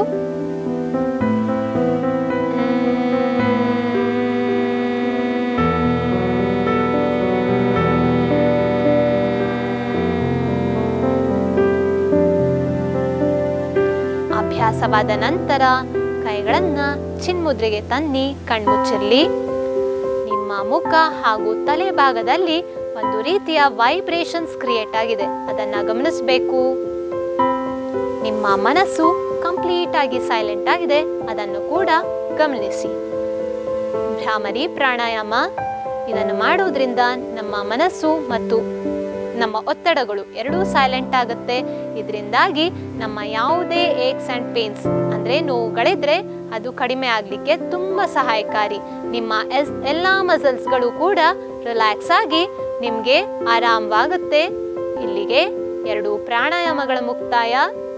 ಅಭ್ಯಾಸವಾದ ನಂತರ ಕೈಗಳನ್ನು ಚಿನ್ಮುದ್ರೆಗೆ ತನ್ನಿ, ಕಣ್ಮುಚ್ಚಿರಲಿ. ನಿಮ್ಮ ಮುಖ ಹಾಗೂ ತಲೆ ಭಾಗದಲ್ಲಿ ಒಂದು ರೀತಿಯ ವೈಬ್ರೇಷನ್ಸ್ ಕ್ರಿಯೇಟ್ ಆಗಿದೆ, ಅದನ್ನು ಗಮನಿಸಬೇಕು. ನಿಮ್ಮ ಮನಸ್ಸು ಕಂಪ್ಲೀಟ್ ಆಗಿ ಸೈಲೆಂಟ್ ಆಗಿದೆ, ಅದನ್ನು ಕೂಡ ಗಮನಿಸಿ. ಭ್ರಾಮರಿ ಪ್ರಾಣಾಯಾಮ ಇದನ್ನು ಮಾಡುವುದರಿಂದ ನಮ್ಮ ಮನಸ್ಸು ಮತ್ತು ನಮ್ಮ ಒತ್ತಡಗಳು ಎರಡೂ ಸೈಲೆಂಟ್ ಆಗುತ್ತೆ. ಇದರಿಂದಾಗಿ ನಮ್ಮ ಯಾವುದೇ ಏಕ್ಸ್ ಆ್ಯಂಡ್ ಪೇನ್ಸ್ ಅಂದರೆ ನೋವುಗಳಿದ್ರೆ ಅದು ಕಡಿಮೆ ಆಗಲಿಕ್ಕೆ ತುಂಬ ಸಹಾಯಕಾರಿ. ನಿಮ್ಮ ಎಸ್ ಎಲ್ಲ ಮಸಲ್ಸ್ಗಳು ಕೂಡ ರಿಲ್ಯಾಕ್ಸ್ ಆಗಿ ನಿಮಗೆ ಆರಾಮವಾಗುತ್ತೆ. ಇಲ್ಲಿಗೆ ಎರಡು ಪ್ರಾಣಾಯಾಮಗಳ ಮುಕ್ತಾಯ.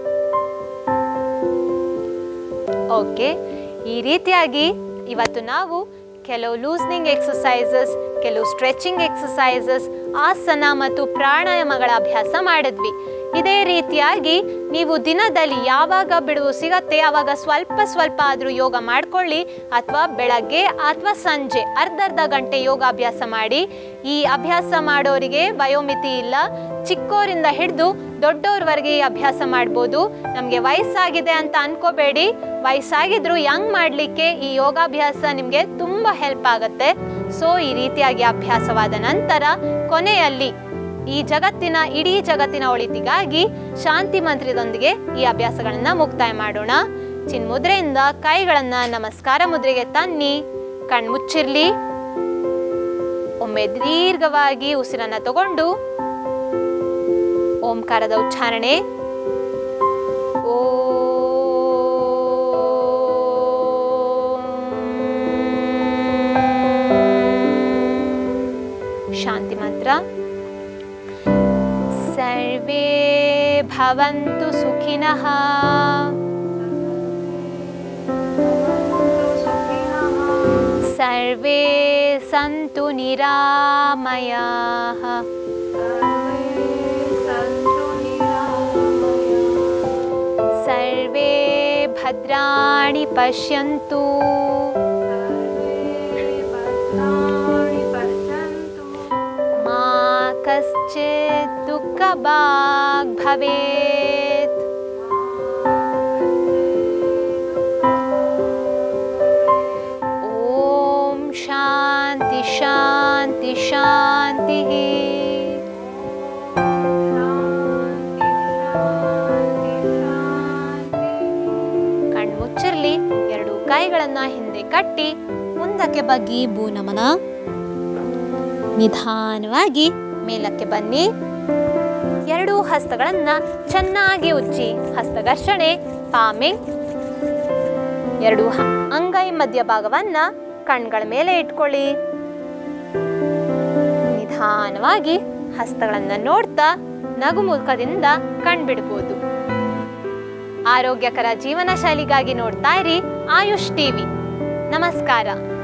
ಓಕೆ, ಈ ರೀತಿಯಾಗಿ ಇವತ್ತು ನಾವು ಕೆಲವು ಲೂಸ್ನಿಂಗ್ ಎಕ್ಸಸೈಸಸ್, ಕೆಲವು ಸ್ಟ್ರೆಚಿಂಗ್ ಎಕ್ಸಸೈಸಸ್, ಆಸನ ಮತ್ತು ಪ್ರಾಣಾಯಾಮಗಳ ಅಭ್ಯಾಸ ಮಾಡಿದ್ವಿ. ಇದೇ ರೀತಿಯಾಗಿ ನೀವು ದಿನದಲ್ಲಿ ಯಾವಾಗ ಬಿಡುವು ಸಿಗತ್ತೆ ಆವಾಗ ಸ್ವಲ್ಪ ಸ್ವಲ್ಪ ಆದರೂ ಯೋಗ ಮಾಡಿಕೊಳ್ಳಿ, ಅಥವಾ ಬೆಳಗ್ಗೆ ಅಥವಾ ಸಂಜೆ ಅರ್ಧ ಅರ್ಧ ಗಂಟೆ ಯೋಗಾಭ್ಯಾಸ ಮಾಡಿ. ಈ ಅಭ್ಯಾಸ ಮಾಡೋರಿಗೆ ವಯೋಮಿತಿ ಇಲ್ಲ, ಚಿಕ್ಕವರಿಂದ ಹಿಡಿದು ದೊಡ್ಡವ್ರವರೆಗೆ ಈ ಅಭ್ಯಾಸ ಮಾಡ್ಬೋದು. ನಮಗೆ ವಯಸ್ಸಾಗಿದೆ ಅಂತ ಅನ್ಕೋಬೇಡಿ, ವಯಸ್ಸಾಗಿದ್ರು ಯಂಗ್ ಮಾಡಲಿಕ್ಕೆ ಈ ಯೋಗಾಭ್ಯಾಸ ನಿಮಗೆ ತುಂಬ ಹೆಲ್ಪ್ ಆಗುತ್ತೆ. ಸೊ ಈ ರೀತಿಯಾಗಿ ಅಭ್ಯಾಸವಾದ ನಂತರ ಕೊನೆಯಲ್ಲಿ ಈ ಜಗತ್ತಿನ ಇಡೀ ಜಗತ್ತಿನ ಒಳಿತಿಗಾಗಿ ಶಾಂತಿ ಮಂತ್ರದೊಂದಿಗೆ ಈ ಅಭ್ಯಾಸಗಳನ್ನು ಮುಕ್ತಾಯ ಮಾಡೋಣ. ಚಿನ್ಮುದ್ರೆಯಿಂದ ಕೈಗಳನ್ನು ನಮಸ್ಕಾರ ಮುದ್ರೆಗೆ ತನ್ನಿ, ಕಣ್ಮುಚ್ಚಿರ್ಲಿ. ಒಮ್ಮೆ ದೀರ್ಘವಾಗಿ ಉಸಿರನ್ನು ತಗೊಂಡು ಓಂಕಾರದ ಉಚ್ಚಾರಣೆ. ಓ ಶಾಂತಿ ಮಂತ್ರ. ಸರ್ವೇ ಭವಂತು ಸುಖಿನಃ, ಸರ್ವೇ ಸಂತು ನಿರಾಮಯಾಃ, ಸರ್ವೇ ಭದ್ರಾಣಿ ಪಶ್ಯಂತು, ಮಾ ಕಶ್ಚಿತ್ ದುಃಖ ಭಾಗ್ ಭವೇತ್. ಓಂ ಶಾಂತಿ ಶಾಂತಿ ಶಾಂತಿ. ಕಣ್ಮುಚ್ಚಿರ್ಲಿ. ಎರಡು ಕೈಗಳನ್ನು ಹಿಂದೆ ಕಟ್ಟಿ ಮುಂದಕ್ಕೆ ಬಗ್ಗಿ ಭೂನಮನ. ನಿಧಾನವಾಗಿ ಮೇಲಕ್ಕೆ ಬನ್ನಿ. ಎರಡೂ ಹಸ್ತಗಳನ್ನು ಚೆನ್ನಾಗಿ ಉಜ್ಜಿ, ಹಸ್ತಘರ್ಷಣೆ, ಪಾಮಿಂಗ್. ಎರಡು ಅಂಗೈ ಮಧ್ಯಭಾಗವನ್ನು ಕಣ್ಗಳ ಮೇಲೆ ಇಟ್ಕೊಳ್ಳಿ. ನಿಧಾನವಾಗಿ ಹಸ್ತಗಳನ್ನು ನೋಡ್ತಾ ನಗು ಮುಖದಿಂದ ಕಣ್ಬಿಡ್ಬೋದು. ಆರೋಗ್ಯಕರ ಜೀವನ ಶೈಲಿಗಾಗಿ ನೋಡ್ತಾ ಇರಿ ಆಯುಷ್ ಟಿವಿ. ನಮಸ್ಕಾರ.